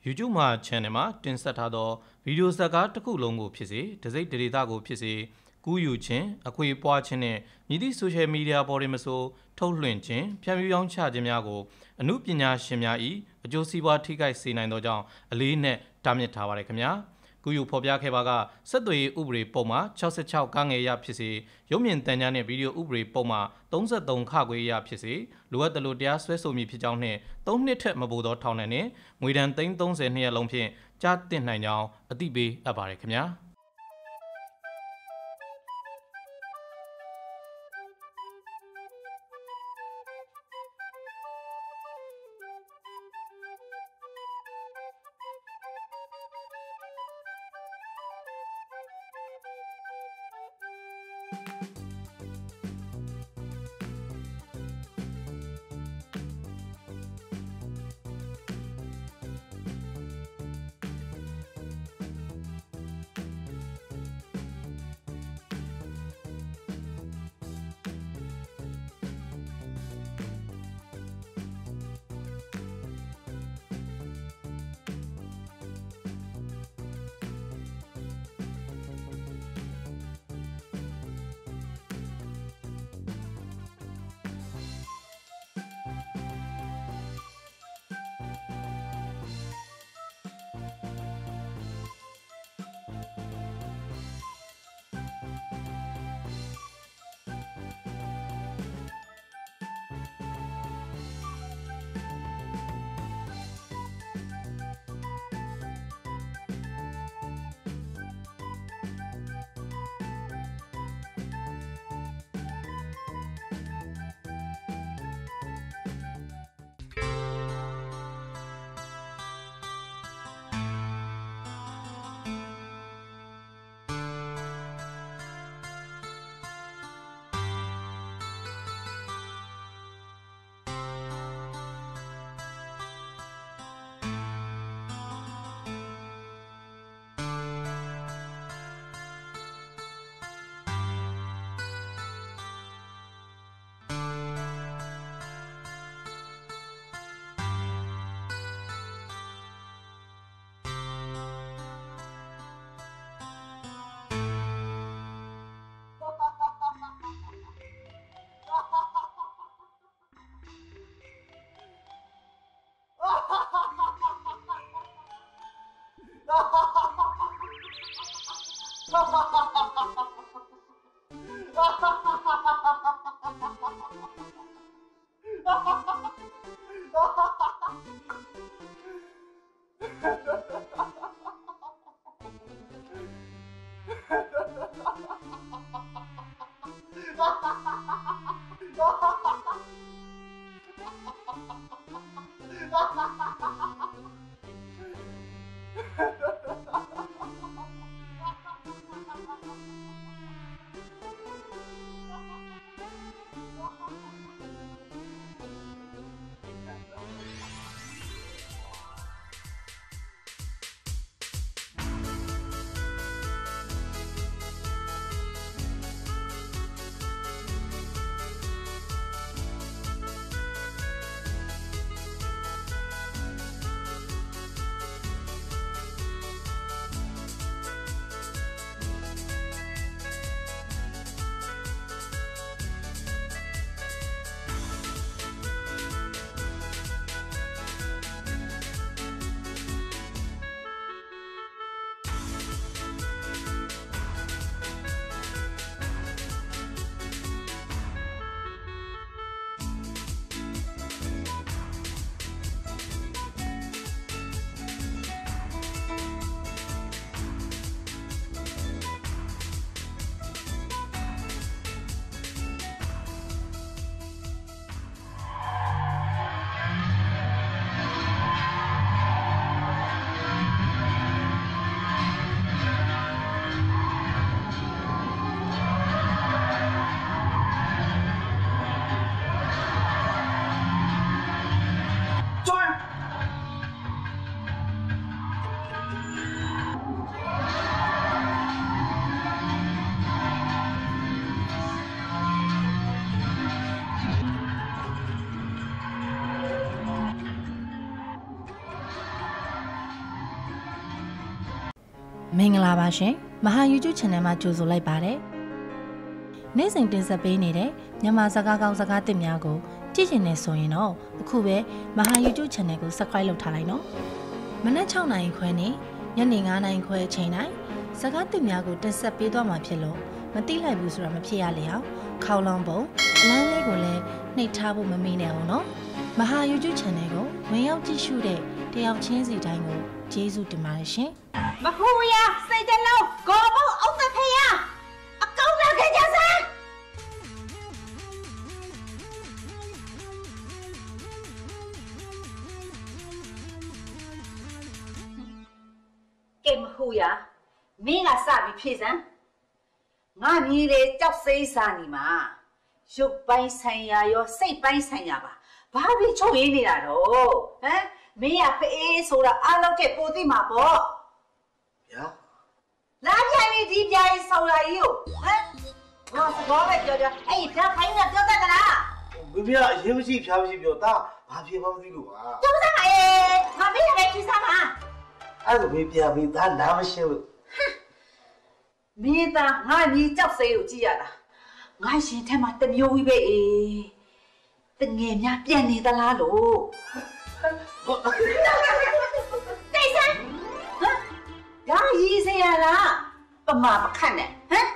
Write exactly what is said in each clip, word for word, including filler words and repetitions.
YouTube မှာ channel မှာတင်ဆက်ထားသောဗီဒီယိုဇာတ်ကားတစ်ခုလုံးကိုဖြစ်စေတစိမ့်ဒေတာကိုဖြစ်စေကူးယူခြင်းအခွေပွားခြင်းနဲ့မြည်သည့် social media ပေါ်တွင်မဆိုထုတ်လွှင့်ခြင်းဖြန့်ဖြူးရောင်းချခြင်းများကိုအမှုပညာရှင်များ၏အကျိုးစီးပွားထိခိုက်စေနိုင်သောကြောင့်အလေးနက်တားမြစ်ထားပါတယ်ခင်ဗျာကူးယူဖော်ပြခဲ့ပါကဆက်သွယ်ရေးဥပဒေပုံမှာ66ကငယ်ရဖြစ်စေရုပ်မြင်သံကြားနှင့်ဗီဒီယိုဥပဒေပုံမှာ33ခခွေရဖြစ်စေလိုအပ်သလိုတရားစွဲဆိုမည်ဖြစ်ကြောင်းနှင့်သုံးနှစ်ထက်မပိုသောထောင်ဒဏ်နှင့်ငွေဒဏ်သိန်း30နှစ်ရက်လုံးဖြင့်ကြားတင်နိုင်ကြောင်းအသိပေးအပ်ပါတယ်ခင်ဗျာမင်္ဂလာပါရှင်မဟာ YouTube Channel မှာကြိုဆိုလိုက်ပါတယ်နေ့စဉ်တင်ဆက်ပေးနေတဲ့မြန်မာစကားကောင်းစကားသစ်များကိုကြည့်ချင်နေဆိုရင်တော့အခုပဲမဟာ YouTube Channel ကို Subscribe လုပ်ထားလိုက်နော်မနက်၆နာရီခွဲနဲ့ညနေ၅နာရီခွဲအချိန်တိုင်းစကားသစ်များကိုတင်ဆက်ပေးသွားမှာဖြစ်လို့မသိလိုက်ဘူးဆိုတာမဖြစ်ရလေအောင်ခေါလောင်ပုံအလန်းလေးကိုလည်းနှိပ်ထားဖို့မမေ့နဲ့အောင်နော်မဟာ YouTube Channel ကိုဝင်ရောက်ကြည့်ရှုတဲ့တယောက်ချင်းစီတိုင်းကိုကျေးဇူးတင်ပါတယ်ရှင်မဟူရစိတ်တလုံးကိုဘုံအောက်သက်ဖေးရအကောင်းတဲ့ကြစမ်းကဲမဟူရမင်းကစပြီးဖြည့်စမ်းငါမြည်တယ်ကြောက်စိမ့်စားနေမှာရုပ်ပိုင်းဆိုင်ရာရောစိတ်ပိုင်းဆိုင်ရာပါဘာဖြစ်ချုပ်ရင်းနေတာတော့ဟမ်မင်းကဖေးဆိုတာအားလုံးကပိုသိမှာပေါ့ဗျာလာပြိုင်နေဒီပြိုင်ဆောင်လာကြီးကိုဟမ်ဘာစကားပဲပြောပြောအဲ့ဒီဓာတ်ခိုင်းကပြောတတ်ကြလားမမေကအရင်မရှိဖျားမရှိပြောတာဘာဖြစ်မှမသိလို့ပါပြောစမ်းပါရဲ့ငါမင်းလည်းကြည့်စမ်းပါအဲ့ဒါမေးပြမေးသားနားမရှိဘူးမင်းသားငါညီကြောက်စိကိုကြည့်ရတာငါရှင်ထဲမှာတမျိုးကြီးပဲအေးတငယ်များပြန်နေသလားလို့တိတ်ဆန်းဟမ်ဒါရီစရာလားပမာပခတ်နဲ့ဟမ်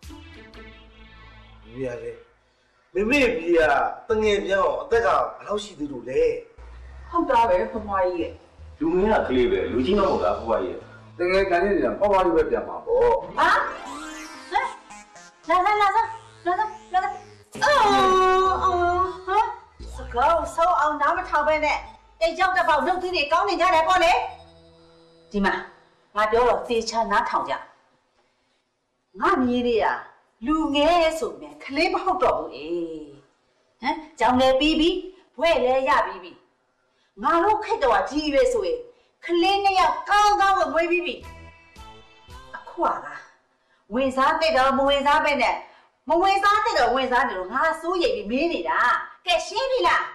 မရလေမမေပြေကတငယ်ပြောင်းအသက်ကဘယ်လောက်ရှိသေးလို့လဲဟုတ်တာပဲဖွားဖွားကြီးရဲ့လူငယ်ကကလေးပဲလူကြီးမဟုတ်လားဖွားဖွားကြီးတငယ်ကန်နေတာဖွားဖွားကြီးပဲပြန်မှာပေါ့ဟာဟမ်လာလာလာလာလာလာလာအော်အော်ဟာစကောင်းဆောင်းအောင်နားမထောင်ပဲနဲ့တိတ်ကြောက်တဲ့ပေါက်နှုတ်သီးတွေကောင်းနေကြတယ်ပေါ့လေဒီမှာငါပြောတော့သေချာနားထောင်ကြငါမြည်လေးอ่ะလူငယ်ဆိုမြဲခလေးမဟုတ်တော့ဘူးအေးဟမ်ကြောင်လေပြီးပြီဘွဲ့လဲရပြီးပြီငါတို့ခိတ်တော့ကြီးပဲဆိုရင်ခလေးနှစ်ယောက်ကောင်းကောင်းကိုမွေးပြီးပြီအခုကဝင်စားတဲ့တော့မဝင်စားပဲနဲ့မဝင်စားတဲ့တော့ဝင်စားနေတော့ငါစိုးရိမ်ပြီးမင်းနေတာကဲရှင်းပြီလား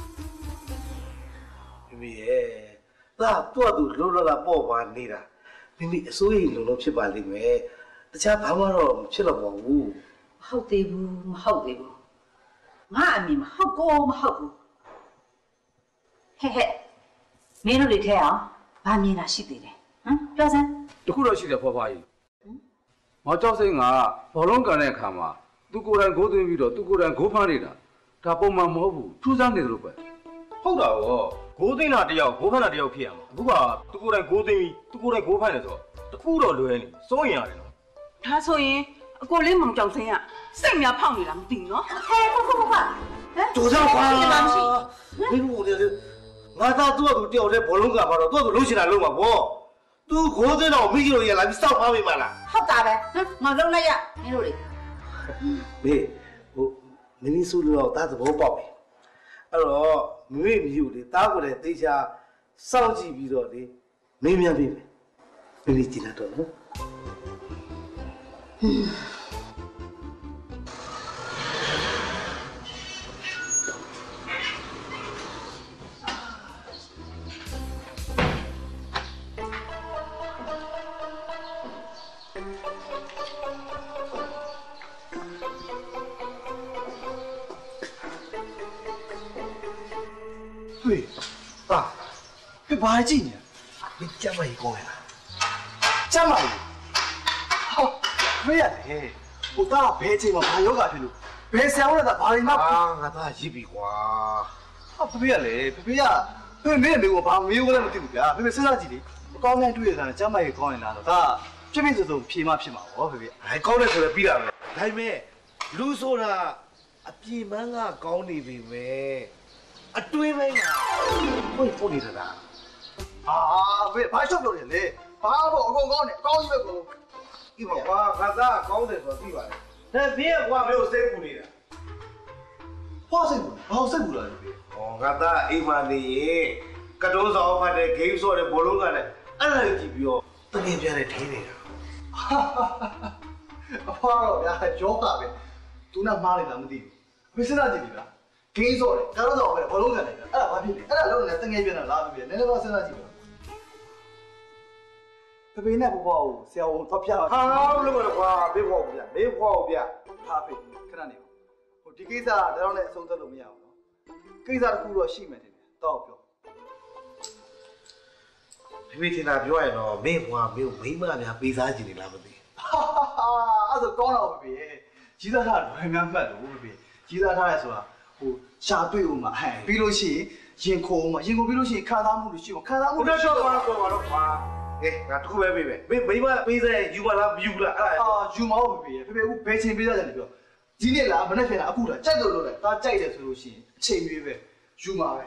မိရဲ့ဒါတော့သူလောလောလာပေါ့ပါနေတာမိမိအစိုးရိမ်လုံးလုံးဖြစ်ပါလိမ့်မယ်တခြားဘာမှတော့ဖြစ်တော့မဟုတ်ဘူးမဟုတ်သေးဘူးမဟုတ်သေးဘူးငါအမြင်မဟုတ်ကိုမဟုတ်ဘူးဟဲ့ဟဲ့မင်းတို့တွေထဲအောင်ဘာမြင်တာရှိသေးတယ်ဟမ်ပြောစမ်းတခုတော့ရှိတယ်ဖွားဖွားကြီးငါကြောက်စိမ့်ကဘောလုံးကန်တဲ့အခါမှာသူကိုယ်တိုင်ဂိုးသွင်းပြီးတော့သူကိုယ်တိုင်ဂိုးဖမ်းနေတာဒါပုံမှန်မဟုတ်ဘူးထူးဆန်းနေတယ်လို့ပဲဟုတ်တာရောဂိုးသိန်းတာတယောက်ဂိုးဖမ်းတာတယောက်ဖြစ်ရမှာအခုကသူကိုယ်တိုင်ဂိုးသိန်းပြီးသူကိုယ်တိုင်ဂိုးဖမ်းတယ်ဆိုတော့တခုတော့လွယ်နေစိုးရင်ရတယ်နော်ဒါဆိုရင်အကိုလေးမောင်ကြောင်စင်းကစိတ်များဖောက်နေလားမသိဘူးနော်ဟဲ့ဟုတ်ဟုတ်ဟုတ်ဟမ်တူစားပါမင်းတို့လည်းငါသားသူ့အတူတယောက်တည်းဘောလုံးကပါတော့သူ့အတူလုံးချင်တာလုံးမှာပေါ့သူဂိုးသိန်းတော့မိကြီးတို့ရလာပြီးစောက်ဖားမိမှာလားဟုတ်တာပဲဟမ်ငါလုံးလိုက်ရမင်းတို့လေမေဟိုမင်းစုလို့တော့သားသဘောပေါက်ပြီအဲ့တော့မမေမျိုးလေတားကိုလည်းတေချာစောင့်ကြည့်ပြီးတော့လေမင်းမြန်ပြီမယ်မင်းကြည့်လာတော့နော်对，爸，别把他进去，你加买一个呀？加买一个，好，没呀嘞，我打白金嘛，怕有个皮路，白香了的怕你妈。啊，我打一笔花。啊，不别嘞，不别呀，不别没没我怕没有我那么丢呀，不别身上几的，我刚才对上加买一个人拿到，他这边是种皮嘛皮嘛，我不别。哎，高来出来比了没？还没，路说了，啊皮蛮啊高你比没。အတွေးမင်းကဘယ်ဖုန်းနေတာလဲအာဘယ်ဘာရှော့ပြောနေလဲဘာတော့အကုန်ကောင်းတယ်အကောင်းကြီးပဲကိုဒီပါကွာခါသားကောင်းတယ်ဆိုတော့သိပါတယ်ဒါဘင်းကွာဘယ်ကိုစိတ်ပူနေတာဘာစိတ်ပူဘာစိတ်ပူလာလဲဟောခါသားအိမ်မှာနေရင်ကတုံးဆောင်ဖတ်တဲ့ဂိမ်းဆော့တဲ့ဘောလုံးကလည်းအဲ့ဒါကြည့်ပြီးတော့တကယ်ပြတဲ့ထင်းနေတာအဖွားတော့ဗျာကြောပါပဲသူနဲ့မှားနေတာမသိဘူးမစနာကြည့်ပြီလားဂိမ်းဆော့တယ်ကတုံးဆောင်ပဲဘောလုံးကန်တယ်အဲ့ဒါဘာဖြစ်လဲအဲ့ဒါလုံးနဲ့တကယ်ပြန်လာလားပြည့်နည်းနည်းတော့စဉ်းစားကြည့်ပါဖေဖေနဲ့ဘဘကိုဆရာဝန်တော့ပြပါဟာဘလို့လဲကွာမေးဖို့ဗျာမေးဖို့ဗျာဟာဖေခဏနေဟိုဒီကိစ္စဒါတော့လည်းအဆုံးသတ်လို့မရဘူးနော်ကိစ္စတစ်ခုတော့ရှိမှတယ်တော့ပြောဖေဖေထင်တာပြောရရင်တော့မင်းကမင်းမိမများပေးစားကြည့်နေလားမသိဟာအဲ့ဒါကောင်းတော့ဖေဖေကြီးသားထားလွယ်များမှတ်လို့ဖေဖေကြီးသားထားရဲဆိုတာဟိုရှာတွေ့ဦးမှာဟဲ့ပြီးလို့ရှိရင်ရင်ခုံမှာရင်ခုံပြီးလို့ရှိရင်ခံစားမှုလို့ရှိအောင်ခံစားမှုဘုရားရှော့သွားတော့ပါတော့ကွာကဲငါတခုပဲပေးမယ်မင်းမိမပေးစားရင်ယူပါလားမယူလားအဲ့ဒါအာယူမအောင်ဖေဖေဖေဖေအခုဘယ်ချိန်ပေးရတယ်ပြောဒီနေ့လားမနေ့ပြန်လားအခုလားကြိုက်လို့လို့လဲဒါကြိုက်တယ်ဆိုလို့ရှိရင်အချိန်ပြေးပဲယူမှာပဲ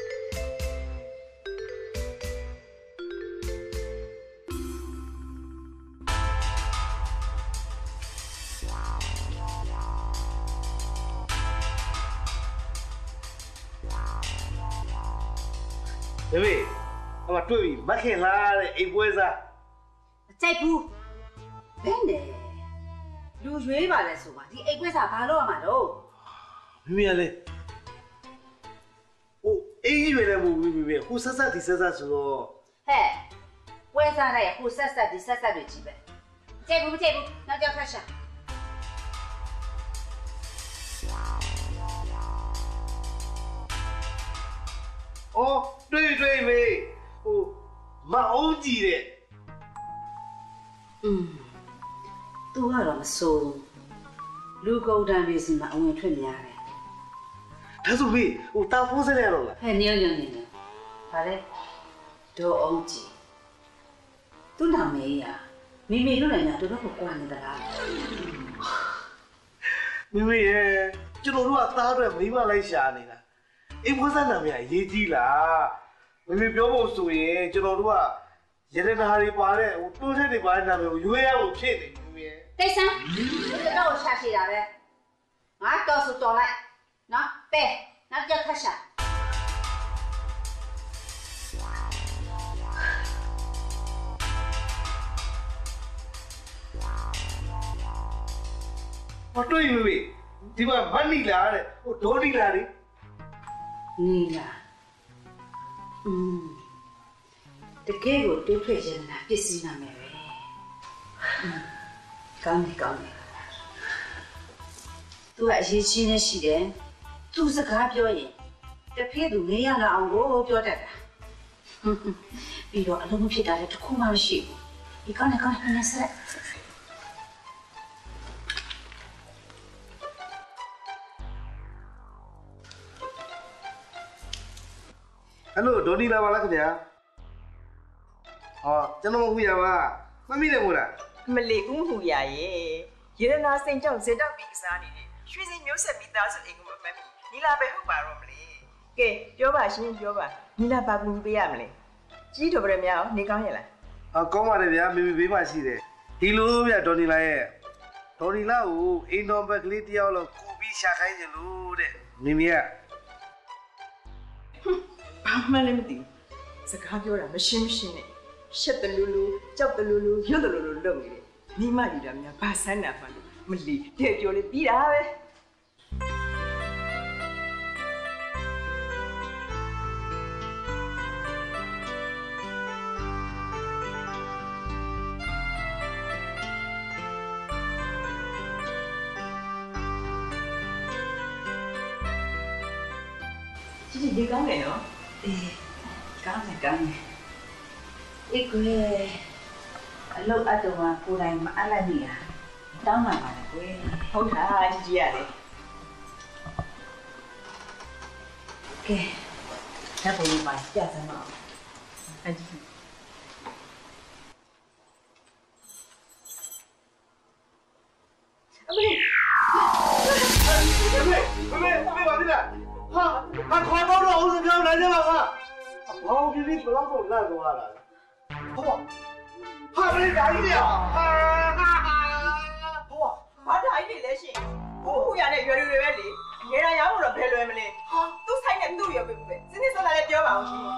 ဖေဖေအမတွေ့ပြီမခင်လားတဲ့အိမ်ပွဲစားမကြိုက်ဘူးဘယ်နဲ့လူရွေးပါလဲဆိုပါဒီအိတ်ကွက်စာဘာလို့ရမှာတော့မိမိကလေဟိုအေးကြီးရွယ်တယ်မို့မိမိဟိုဆက်ဆက်ဒီဆက်ဆက်ဆိုတော့ဟဲ့ပွဲစားတဲ့ဟိုဆက်ဆက်ဒီဆက်ဆက်တွေကြီးပဲကြိုက်ဘူးမကြိုက်ဘူးနောက်ကြောက်ခတ်ရှာအော်တွေ့တွေ့မေးဟိုမအောင်ကြည့်တဲ့อืม तू ကတော့မစိုးလူကုန်တန်းလေးစီမှာအဝင်ထွက်များတယ်ဒါဆိုမေးဟိုတာဖိုးစလဲတော့လားဟဲ့ညညညညဘာလဲဒေါ်အောင်ကြီးသူ့နာမည်อ่ะမိမိတို့လည်းညာတို့တော့ကွာနေသလားမိမိရဲ့ကျွန်တော်တို့ကသားအတွက်မိမလိုက်ရှာနေတာအိမ်ပွဲစားနာမည်အရေးကြီးလားမိမိပြောဖို့ဆိုရင်ကျွန်တော်တို့ကရတနာတွေပါတဲ့ဟိုတိုးထက်တွေပါတဲ့နာမည်ကိုရွေးရဖို့ဖြစ်နေမိမိရဲ့တိတ်ဆန်းတော့ရှာရှိတာပဲငါတော့ဆိုတော်လိုက်နော်ပဲနောက်ကြောက်ခတ်ရှာဟိုတွေ့မိမိဒီမှာမတ်နီလာတဲ့ဟိုဒေါ်နီလာလေနီလာอืมတကယ်ကိုတွေးထွက်ရင်လားပစ္စည်းနာမယ်ပဲကောင်းပြီကောင်းပြီသူကအရေးချင်းနဲ့ရှိတယ်သူစကားပြောရင်တစ်ဖေးသူနေရလာအောင်ကိုပြောတတ်တာပြီးတော့အလုံးမဖြစ်တာလည်းတစ်ခုမှမရှိဘူးဒီကောင်းနေကောင်းနေဆက်ဟယ်လိုဒေါ်နီလာပါလားခင်ဗျာဟောကျွန်တော်မဟုတ်ရပါမမိတယ်မို့လားမလီဦးဟူရရဲ့ရေရနာစိန်ကြောင့်ဇေတောက်ပြီးကစားနေတဲ့ရွှေစင်မျိုးဆက်မိသားစုအိမ်ကိုမမှတ်မိနီလာပဲဟုတ်ပါတော့မလဲကဲပြောပါရှင်ပြောပါနီလာဘာကူညီပေးရမလဲကြီးတော်ဗရမများနေကောင်းရဲ့လားအကောင်းပါတယ်ဗျာမိမိဘေးမှာရှိတယ်ဒီလိုဗျာဒေါ်နီလာရဲ့ဒေါ်နီလာကိုအိမ်တော်ဘက်ကလေးတယောက်လောက်ကူပြီးရှာခိုင်းကြလို့တဲ့မိမိကဘာမှလည်းမသိစကားပြောတာမရှင်းမရှင်းနဲ့ရှက်တလူလူကြောက်တလူလူရွတ်တလူလူလုပ်နေတယ်မိမလူတာများဘာဆန်းတာမှလို့မလီတဲ့ပြောလေပြီးတာပဲဒီဒီကောင်းတယ်နော်အေးကောင်းတယ်ကောင်းတယ်အေးကွယ်အလုပ်အတုံးကကိုယ်တိုင်မအပ်လိုက်မိတာတောင်းပါပါလေကွယ်ဟုတ်တာကြီးကြီးရတယ်ကဲဓာတ်ပုံမှာပြစမ်းပါဦးအကြီးအမေဖေဖေဖေဖေပါပြီလားဟာဟာခေါ်တော့တော့ဦးစပြောင်းလာကြပါကဘောင်းပြပြဘလောက်တော့လန့်သွားတာဟောဟာဘယ်ဒါကြီးလဲဟာဟိုဘာတိုင်းနေလဲရှင်ဟိုဟိုရတဲ့ရွယ်တွေပဲလေနေရာရောက်တော့ဘယ်လွယ်မလဲဟာသူ့ဆိုင်နဲ့သူ့ရွယ်ပဲပဲစနေစလာလည်းပြောပါအောင်ရှင်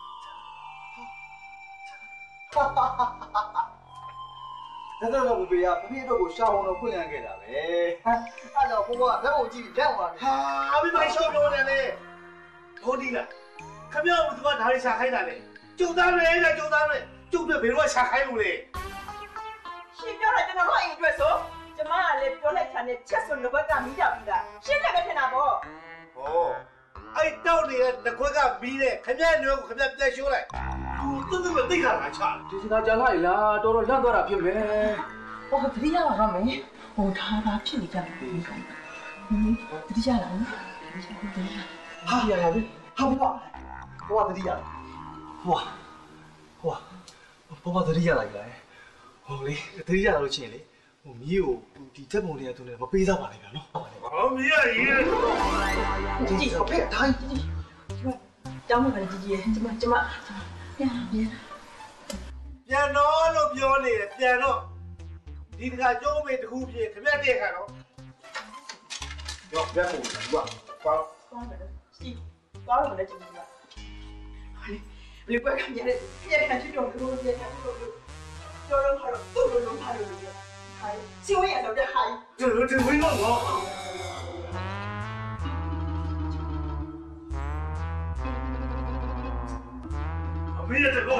ဒါတော့ဘုရားဖေဖေတို့ကိုရှာအောင်တော့ဖွင့်ရခဲ့တာပဲအဲ့တော့ဘုရားလက်ပုံကြည့်ပြီးလက်အောင်လာဟာမိမရှောင်းလို့တယ်လေဒေါ်နီလာခမရဘူးသူကဒါလေးရှာခိုင်းတာလေကျုံသားပဲလေကျုံသားပဲကျုပ်တို့ဘယ်တော့ရှာခိုင်းလို့လဲရှင်ပြောတယ်ကျွန်တော်တို့အိမ်အတွက်ဆိုကျမကလည်းပြောလိုက်တာနဲ့ချက်စွန်ငဘက်ကမိကြပြီလားရှင်းတယ်ပဲထင်တာပေါ့ဟောအဲ့တောက်နေတဲ့ငခွက်ကမီးတဲ့ခမရနွယ်ကိုခမရပြတ်ရှိုးလိုက်သူသူမသိခါလာချဒီစကားကြားလိုက်လားတော်တော်လန့်သွားတာဖြစ်မယ်ဟိုတတိယပါတော့မယ်ဟိုထားတာဖြစ်နေကြတယ်ဟင်းတတိယလားဟာရရပြီဟာဘွားဘွားတတိယဘွားဘွားဘွားတတိယလိုက်လားဟိုလေတတိယလို့ချင်းလေဟိုမီးကိုဒီတက်ပုံလေးကသူလည်းမပေးသားပါနဲ့ဗျာနော်ဟောမီးရရေးကြည့်ကြည့်ဟိုဖေးတိုင်းကြည့်ကြည့်ကျောင်းမှာလည်းကြည့်ကြည့်ကျမကျမပြန်ပြန်ပြန်တော့လို့ပြောနေတယ်ပြန်တော့ဒီတခါကျုံးမေတခုပြေခမက်တဲ့ခါတော့ရောပြန်ဖို့ဒီကပေါ့သွားတယ်စီသွားတော့လည်းကြည့်ကြည့်ပါဘယ်ကွက်ကမြဲတယ်ပြက်ခါချွတ်တော့ကလေးပြက်ခါချွတ်တော့ကျော်တော့ဟာတော့တူလို့လုံးထားလို့ဟာစီဝေးရတော့တဲ့ဟာကျလို့ဒီဝင်းတော့ငေါအမေရဲ့တော့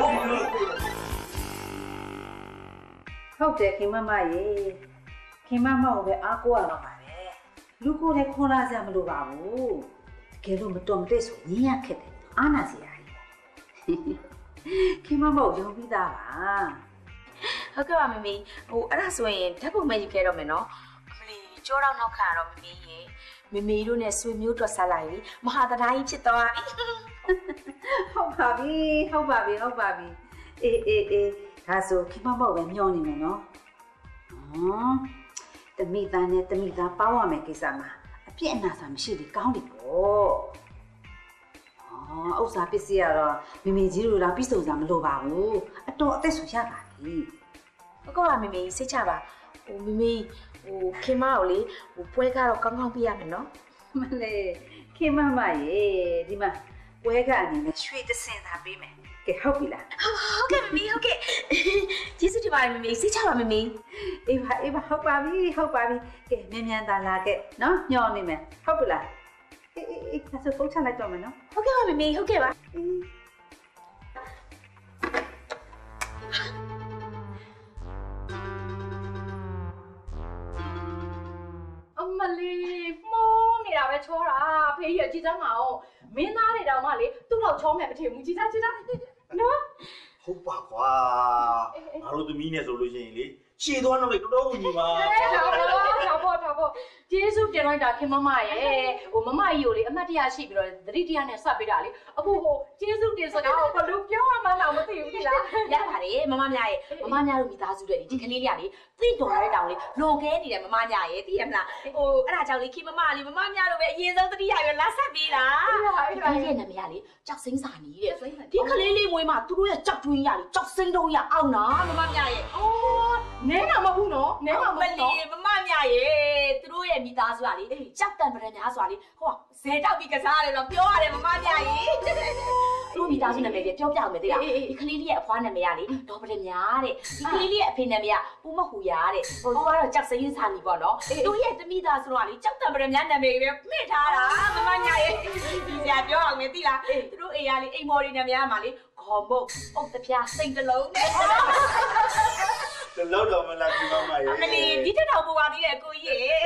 ဟုတ်တယ်ခင်မမရေခင်မမကိုပဲအားကိုးရတော့ပါပဲလူကိုလည်းခွန်လာစရာမလိုပါဘူးတကယ်လို့မတော်မတက်ဆိုညင်ရခက်တယ်အားနာစရာကြီးခင်မမကိုယုံပြီးသားပါဟုတ်ကဲ့ပါမမေဟိုအဲ့ဒါဆိုရင်ဓာတ်ပုံမဲ့ယူခဲ့တော့မယ်နော်အမလီကြောတော့နောက်ခါတော့မမေရေမမေတို့နဲ့ဆွေမျိုးတော်ဆက်လိုက်ပြီမဟာတရားကြီးဖြစ်သွားပြီဟုတ်ပါပြီဟုတ်ပါပြီဟုတ်ပါပြီအေးအေးအေးဒါဆိုခင်မမကိုပဲမျောနေမယ်နော်ဟောတမိသားနဲ့တမိသားပေါင်းရမယ်ကိစ္စမှာအပြစ်အနာစာမရှိလေကောင်းတယ်ပေါ့ဩဥစ္စာပစ္စည်းကတော့မမေကြီးတို့တော့ပြည့်စုံစားမလိုပါဘူးအတော်အသက်ဆိုရပါပြီဟုတ်ကဲ့ပါမမေစိတ်ချပါဟိုမမေဟိုခင်မကိုလေဟိုပွဲကတော့ကောင်းကောင်းပြရမယ်နော်မလေးခင်မမရေဒီမှာပွဲကအနေနဲ့ရွှေတစင်သာပေးမယ်ကဲဟုတ်ပြီလားဟုတ်ကဲ့မမေဟုတ်ကဲ့ကျေးဇူးတင်ပါတယ်မမေစိတ်ချပါမမေအေးပါအေးပါဟုတ်ပါပြီဟုတ်ပါပြီကဲမြန်မြန်သာလာခဲ့နော်ညှော်နေမယ်ဟုတ်ပြီလားအေးအေးဒါဆိုပုံချလိုက်တော့မယ်နော်ဟုတ်ကဲ့ပါမမေဟုတ်ကဲ့ပါအမလီမိုးနေတာပဲချောတာဖေးရကြည်စမ်းမအောင်မင်းသားတွေတောင်မှလေသူ့လောက်ချောမယ်မထင်ဘူးကြည်စားကြည်စားနော်ဟုတ်ပါကွာငါတို့သမီးနဲ့ဆိုလို့ရှိရင်လေရှည်သွားတော့လေတော်တော်ဝင်ကြီးပါထောက်ဖို့ထောက်ဖို့ကျေးဇူးတင်လိုက်တာခင်မမရဲ့ဟိုမမကြီးကိုလေအမတ်တရားရှိပြီးတော့သတိတရားနဲ့ဆက်ပေးတာလေအခုဟိုကျေးဇူးတင်စကားကိုဘလို့ပြောမှန်းတော့မသိဘူးဒီလားရပါတယ်မမများရဲ့မမများတို့မိသားစုတွေဒီကလေးလေးကလေသိတော်ရတဲ့တောင်လေလွန်ခဲနေတယ်မမများရဲ့သိရမလားဟိုအဲ့ဒါကြောင့်လေခင်မမလေးမမများတို့ပဲအရင်ဆုံးသတိရရလာဆက်ပေးတာဒီကလေးရဲ့နာမည်ကလေကြောက်စိမ့်စာနီးတဲ့ဒီကလေးလေးမွေးမှသူတို့ရဲ့ကြောက်တွင်းရလေကြောက်စိမ့်တော့ရအောင်နာမမများရဲ့အော်နဲတာမဟုတ်နော်နဲမှာမဟုတ်နော်မမများရဲ့သူတို့ရဲ့မိသားစုကလေကြောက်တံပရံများစွာလေဟောဇဲတောက်ပြီးကစားရတယ်တော့ပြောရတယ်မမများရဲ့သူတို့မိသားစုနာမည်ပြောပြအောင်မယ်သိလားဒီကလေးလေးရဲ့အဖွားနာမည်ကလေဒေါ်ပရများတဲ့ဒီကလေးလေးရဲ့အဖေနာမည်ကပူမဟူရာတဲ့ဟိုသူကတော့ကြောက်စိမ့်စာနီပေါ့နော်သူရဲ့တမိသားစုကလေကြောက်တံပရံများနာမည်ပဲမှတ်ထားတာမမများရဲ့ဒီစရာပြောအောင်မယ်သိလားသူတို့အိမ်ကလေအိမ်မော်ရီနာမည်ကမှလေခေါ်မုတ်အုတ်တပြားစိတ်တလုံးနဲ့တလုံးတော့မလားဒီမမရဲ့အမလီဒီတက်တော့ပူပါသေးတယ်ကိုကြီးရဲ့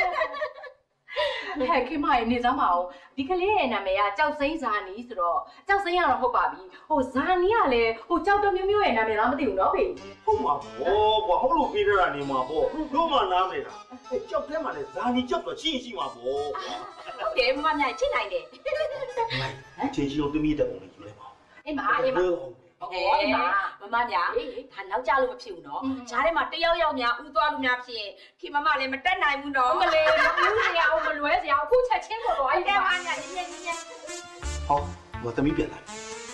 ဟဲ့ခင်မရဲ့နေစမ်းမအောင်ဒီကလေးရဲ့နာမည်ကကြောက်စိမ့်ဇာနီဆိုတော့ကြောက်စိမ့်ရတော့ဟုတ်ပါပြီဟိုဇာနီကလည်းဟိုကြောက်တမျိုးမျိုးရဲ့နာမည်လားမသိဘူးနော်ဖေဟုတ်ပါဘောကွာဟုတ်လို့ပြီးတော့နေမှာပေါ့တို့မှနားနေတာကြောက်ထဲမှာလည်းဇာနီကြောက်တော့ချင်းရှိမှာပေါ့ဟုတ်တယ်မမများချင်းနိုင်တယ်ချင်းချင်းတို့တမီးတဲ့ပုံလေးယူလိုက်ပါအေးမအေးမအေးမမမများဒါနောက်ကြလို့မဖြစ်ဘူးနော်ဈားထဲမှာတယောက်ယောက်များဥသွားလို့များဖြစ်ခင်မမလည်းမတက်နိုင်ဘူးနော်မလေးမဦးစရာအောင်မလွဲစရာအခုချက်ချင်းပေါ်တော့အဲ့ဒါမညာညညညဟောဘာသမီးပြန်လာ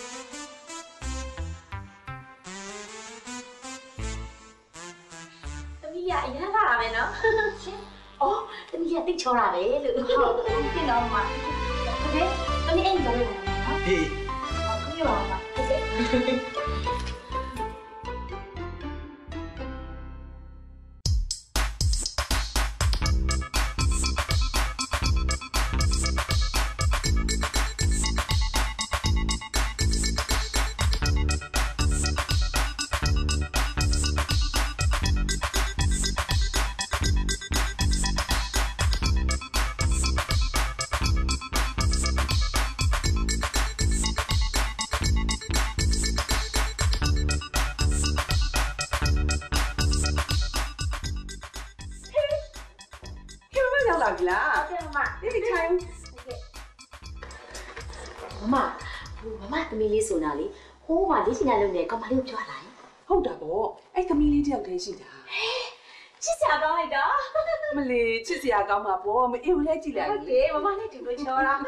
သမီးရအရန်လာတာပဲနော်ရှင်အော်သမီးရတိတ်ချောတာပဲလို့ဟုတ်ဖြစ်တော့မှာโอเคသမီးအိမ်ကြော်လို့နော်ဟေးဟုတ်ကဲ့ပါပါဟုတ်ကဲ့ပြီလားဟုတ်ကဲ့မမဒီထိုင်မမမမသမီးလေးဆိုတာလေဟိုးမှာလေးချင်ရလုံးနဲ့ကောင်မလေးကိုပြောလာရင်ဟုတ်တာပေါ့အဲ့သမီးလေးတယောက်တည်းရှိတာချစ်စရာကောင်းလိုက်တာမလေးချစ်စရာကောင်းမှာပေါ့မအေးဘူးလဲကြည့်လိုက်ဟုတ်တယ်မမနဲ့တူလို့ချောတာ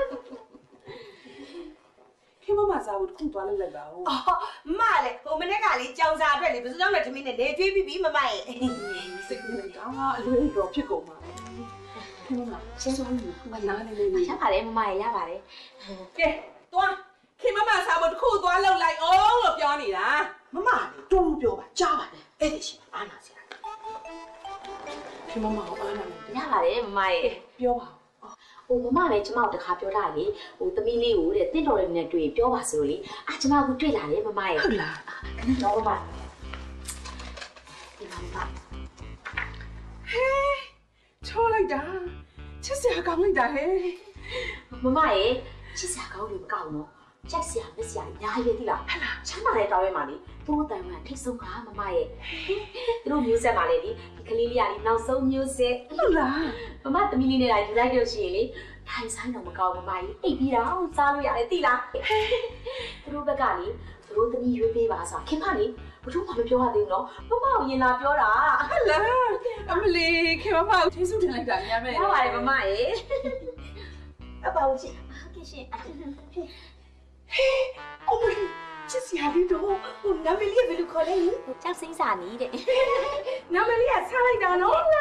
ခင်မမစားဖို့တခုသွားလိုက်လိုက်ပါဦးအော်မလေဟိုမနေ့ကလေကြောင်စာအတွက်လေဘယ်သူကြောင့်လဲသမီးနဲ့လေကျွေးပြီးပြီမမရဲ့စိတ်ကူးလိုက်တာအလွယ်တော့ဖြစ်ကုန်ပါခင်မမရှင်းဆုံးမနားနေနေရပါတယ်မမရဲ့ရပါတယ်ကဲသွားခင်မမစားဖို့တခုသွားလောက်လိုက်အောင်လို့ပြောနေတာမမလေတူပြောပါကြားပါနဲ့အဲ့ဒီရှိအားနာစရာခင်မမကိုအားနာနေရပါတယ်မမရဲ့ပြောပါဟိုမမလည်းကျမတို့တခါပြောတာလေဟိုသမီးလေးကိုတဲ့တင့်တော်လေးနဲ့တွေ့ပြောပါဆိုလို့လေအာကျမကတွေ့လာတယ်မမရဲ့ဟုတ်လားခဏတော့မဒီမှာမဟဲချောလိုက်တာချစ်စရာကောင်းလိုက်တာဟဲမမရဲ့ချစ်စရာကောင်းလို့မကောင်းတော့ချက်စရာမစရာညာရည်တိလားဟလာချမ်းသာတဲ့တောင်းရဲမှာလေသူ့တန်ကထိတ်ဆုံးကမမရဲ့သူတို့မျိုးဆက်မှာလေဒီကလေးလေးကလေနောက်ဆုံးမျိုးဆက်ဟုတ်လားမမသမီးလေးနဲ့လာယူလိုက်လို့ရှိရင်လေထိုင်ဆိုင်တော့မကောင်းမမကြီးအိပ်ပြီးတော့စားလို့ရတယ်တိလားသူတို့ဘက်ကလေသူတို့သမီးရွေးပေးပါဆိုခင်မလေးဘလို့မှမပြောရသေးဘူးနော်မမကိုရင်လာပြောတာဟုတ်လားအမလီခင်မမကိုထိစုတင်လိုက်တာညမဲရပါတယ်မမရဲ့အပေါင်းရှိဟုတ်ကဲ့ရှင်ဟေးအမလီချစ်စရာလေးတော့ဟိုနာမည်လေးဘယ်လိုခေါ်လဲကြောက်စိမ့်စာနီးတဲ့နာမည်လေးကဆားလိုက်တာနော်ဟဲ့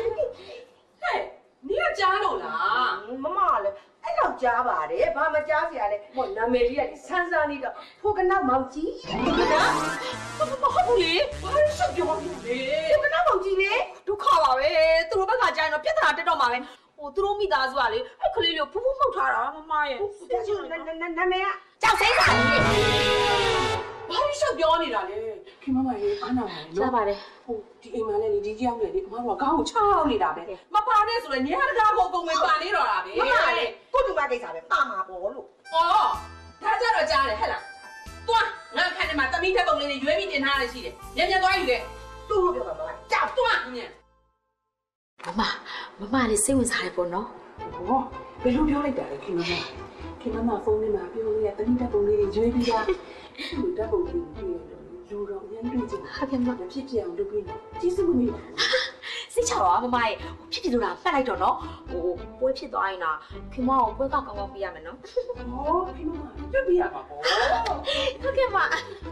နီးကကြားလို့လားမမလည်းအဲ့တော့ကြားပါတယ်ဘာမကြားစရာလဲဟိုနာမည်လေးကဆန်းဆန်းလေးတော့ဖိုကနာမောင်ကြီးနော်မဟုတ်ဘူးလေဘာလို့ဆက်ပြောနေလဲဖိုကနာမောင်ကြီးလေဒုက္ခပါပဲသူတို့ဘက်ကကြားရင်တော့ပြဿနာတက်တော့မှာပဲဟိုသူတို့မိသားစုကလေအဲ့ကလေးလေးကိုဖူးဖူးမှုတ်ထားတာမမရဲ့နာမည်ကကြောက်စိမ့်စာနီးတဲ့ဘာလို့ဆက်ပြောနေတာလဲခင်မမရေအားနာပါလို့ရပါတယ်ဟိုဒီအိမ်မှာလည်းဒီကြောက်လေဒီအမတို့ကခေါင်းကိုချောင်းနေတာပဲမပါနဲ့ဆိုရင်ညတကာကိုအကုန်ဝင်ပါနေတော့တာပဲမပါလေကိုလူမကိစ္စပဲပါမှာပေါ့လို့ဩဒါကြတော့ကြားတယ်ဟဲ့လားသွားငါခန်းထဲမှာတမိထက်ပုံလေးတွေရွေးပြီးတင်ထားရရှိတယ်ညံ့ညံ့သွားယူတယ်သူ့လို့ပြောပါမလားကြောက်သွားညံ့မမမမလေးစိတ်ဝင်စားတယ်ပေါ့နော်ဟောဘယ်လိုပြောလိုက်တာလဲခင်မမခင်မမဖုန်းထဲမှာပြောလို့ရတမိထက်ပုံလေးတွေရွေးပြီးသားလူတက်ပုံလေးတွေလူတော်ရန်တွေ့ကြဟုတ်ကဲ့မဖြစ်ပြအောင်လုပ်ပြီးကျေးဇူးမင်းစိတ်ချပါမမရဲ့ဖြစ်ဖြစ်လို့လားပတ်လိုက်တော့နော်ဟိုပွဲဖြစ်သွားရင်တော့ခင်မအောင်ပွဲကကောင်းကောင်းပြရမယ်နော်ဟောခင်မပြပြရပါဘောဟုတ်ကဲ့မ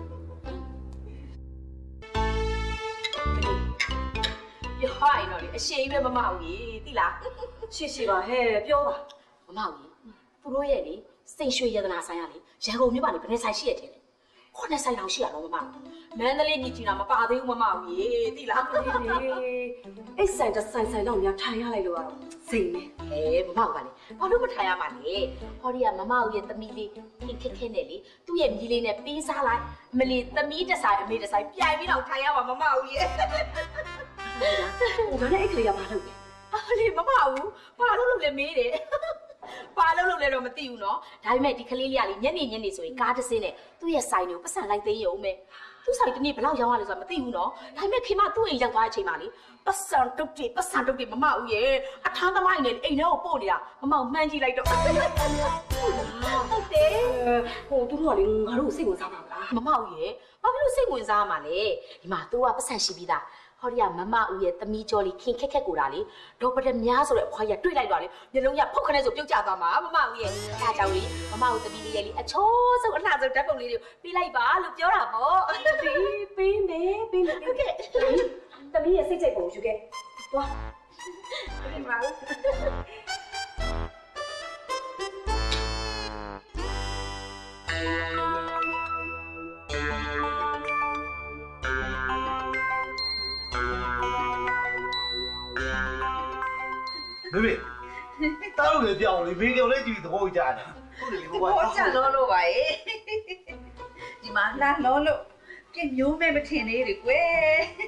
ပြောဟိုင်းတော့လေအရှိန်ပဲမမအောင်ကြီးသိလားရှိရှိပါဟဲ့ပြောပါမမအောင်ကြီးသူတို့ရဲ့လေစိတ်ရွှေရတနာဆိုင်ရလေရန်ကုန်မြို့မှာလေဘယ်နဲ့ဆိုင်ရှိရတယ်လဲခုနှစ်ဆိုင်လောက်ရှိရတော့မမမန္တလေးမြစ်ကြီးတာမပါသေးဘူးမမအောင်ကြီးသိလားအေးအဲ့ဆိုင်တဆိုင်ဆိုင်တော့များထိုင်ရလိုက်လို့ကတော့စိတ်နဲ့အေးမမအောင်ကလေဘာလို့မထိုင်ရမှာလဲဟောဒီကမမအောင်ရဲ့သမီးလေးခက်ခက်နဲ့လေသူ့ရဲ့မြီးလေးနဲ့ပေးစားလိုက်မလီသမီးတစ်ဆိုင်အမေတစ်ဆိုင်ပြိုင်ပြီးတော့ထိုင်ရမှာမမအောင်ကြီးဟိုကလည်းအဲ့ကလေးကမလုပ်ဘူးအလေမမအောင်ဘာလို့လို့လဲမေးတယ်ပါလို့လို့လည်းတော့မသိဘူးနော်ဒါပေမဲ့ဒီကလေးလေးကလေညနေညနေဆိုရင်ကားတစ်စင်းနဲ့သူ့ရဲ့ဆိုင်ကိုပတ်စံလိုက်သိမ်းရုံပဲသူ့ဆိုင်တနေ့ဘယ်လောက်ရောင်းရလဲဆိုတာမသိဘူးနော်ဒါပေမဲ့ခင်မသူ့အိမ်ရောက်သွားတဲ့အချိန်မှာလေပတ်စံတုတ်တိပတ်စံတုတ်တိမမဦးရဲ့အထမ်းသမားအိမ်နဲ့အိမ်ထဲကိုပို့နေတာမမအောင်မှန်းကြည့်လိုက်တော့ဟုတ်တယ်ဟိုသူတို့ကလေငါတို့စိတ်ဝင်စားပါမလားမမဦးရဲ့ဘာဖြစ်လို့စိတ်ဝင်စားမှာလဲဒီမှာ तू ကပတ်စံရှိပြီးသားဟောဒီကမမဦးရဲ့သမီးကျော်လေးခင်ခက်ခက်ကိုတာလေဒေါ်ပဒများဆိုတဲ့အဖွားကြီးတွေ့လိုက်တော့လေမျိုးလုံးရဖုတ်ခနဲ့ဆိုပြုတ်ကျသွားမှာမမဦးရဲ့ဒါကြောင့်လေမမဦးသမီးလေးရဲ့လေအချောဆုံးအလှဆုံးဓာတ်ပုံလေးတွေပေးလိုက်ပါလို့ပြောတာပေါ့ပေးပေးမယ်ပေးမယ်ဟုတ်ကဲ့သမီးရဲ့စိတ်ကြိုက်ပုံယူခဲ့သွားဒီမှာမေမေတားလို့လည်းပြောင်းလေဘေးကောင်လေးကြည့်သဘောကျတယ်ဟုတ်တယ်လေဘောဘောကျလို့လို့ပါရဲ့ဒီမှာလှမ်းလို့လို့ပြည့်မျိုးမဲ့မထင်သေးတယ်ကွယ်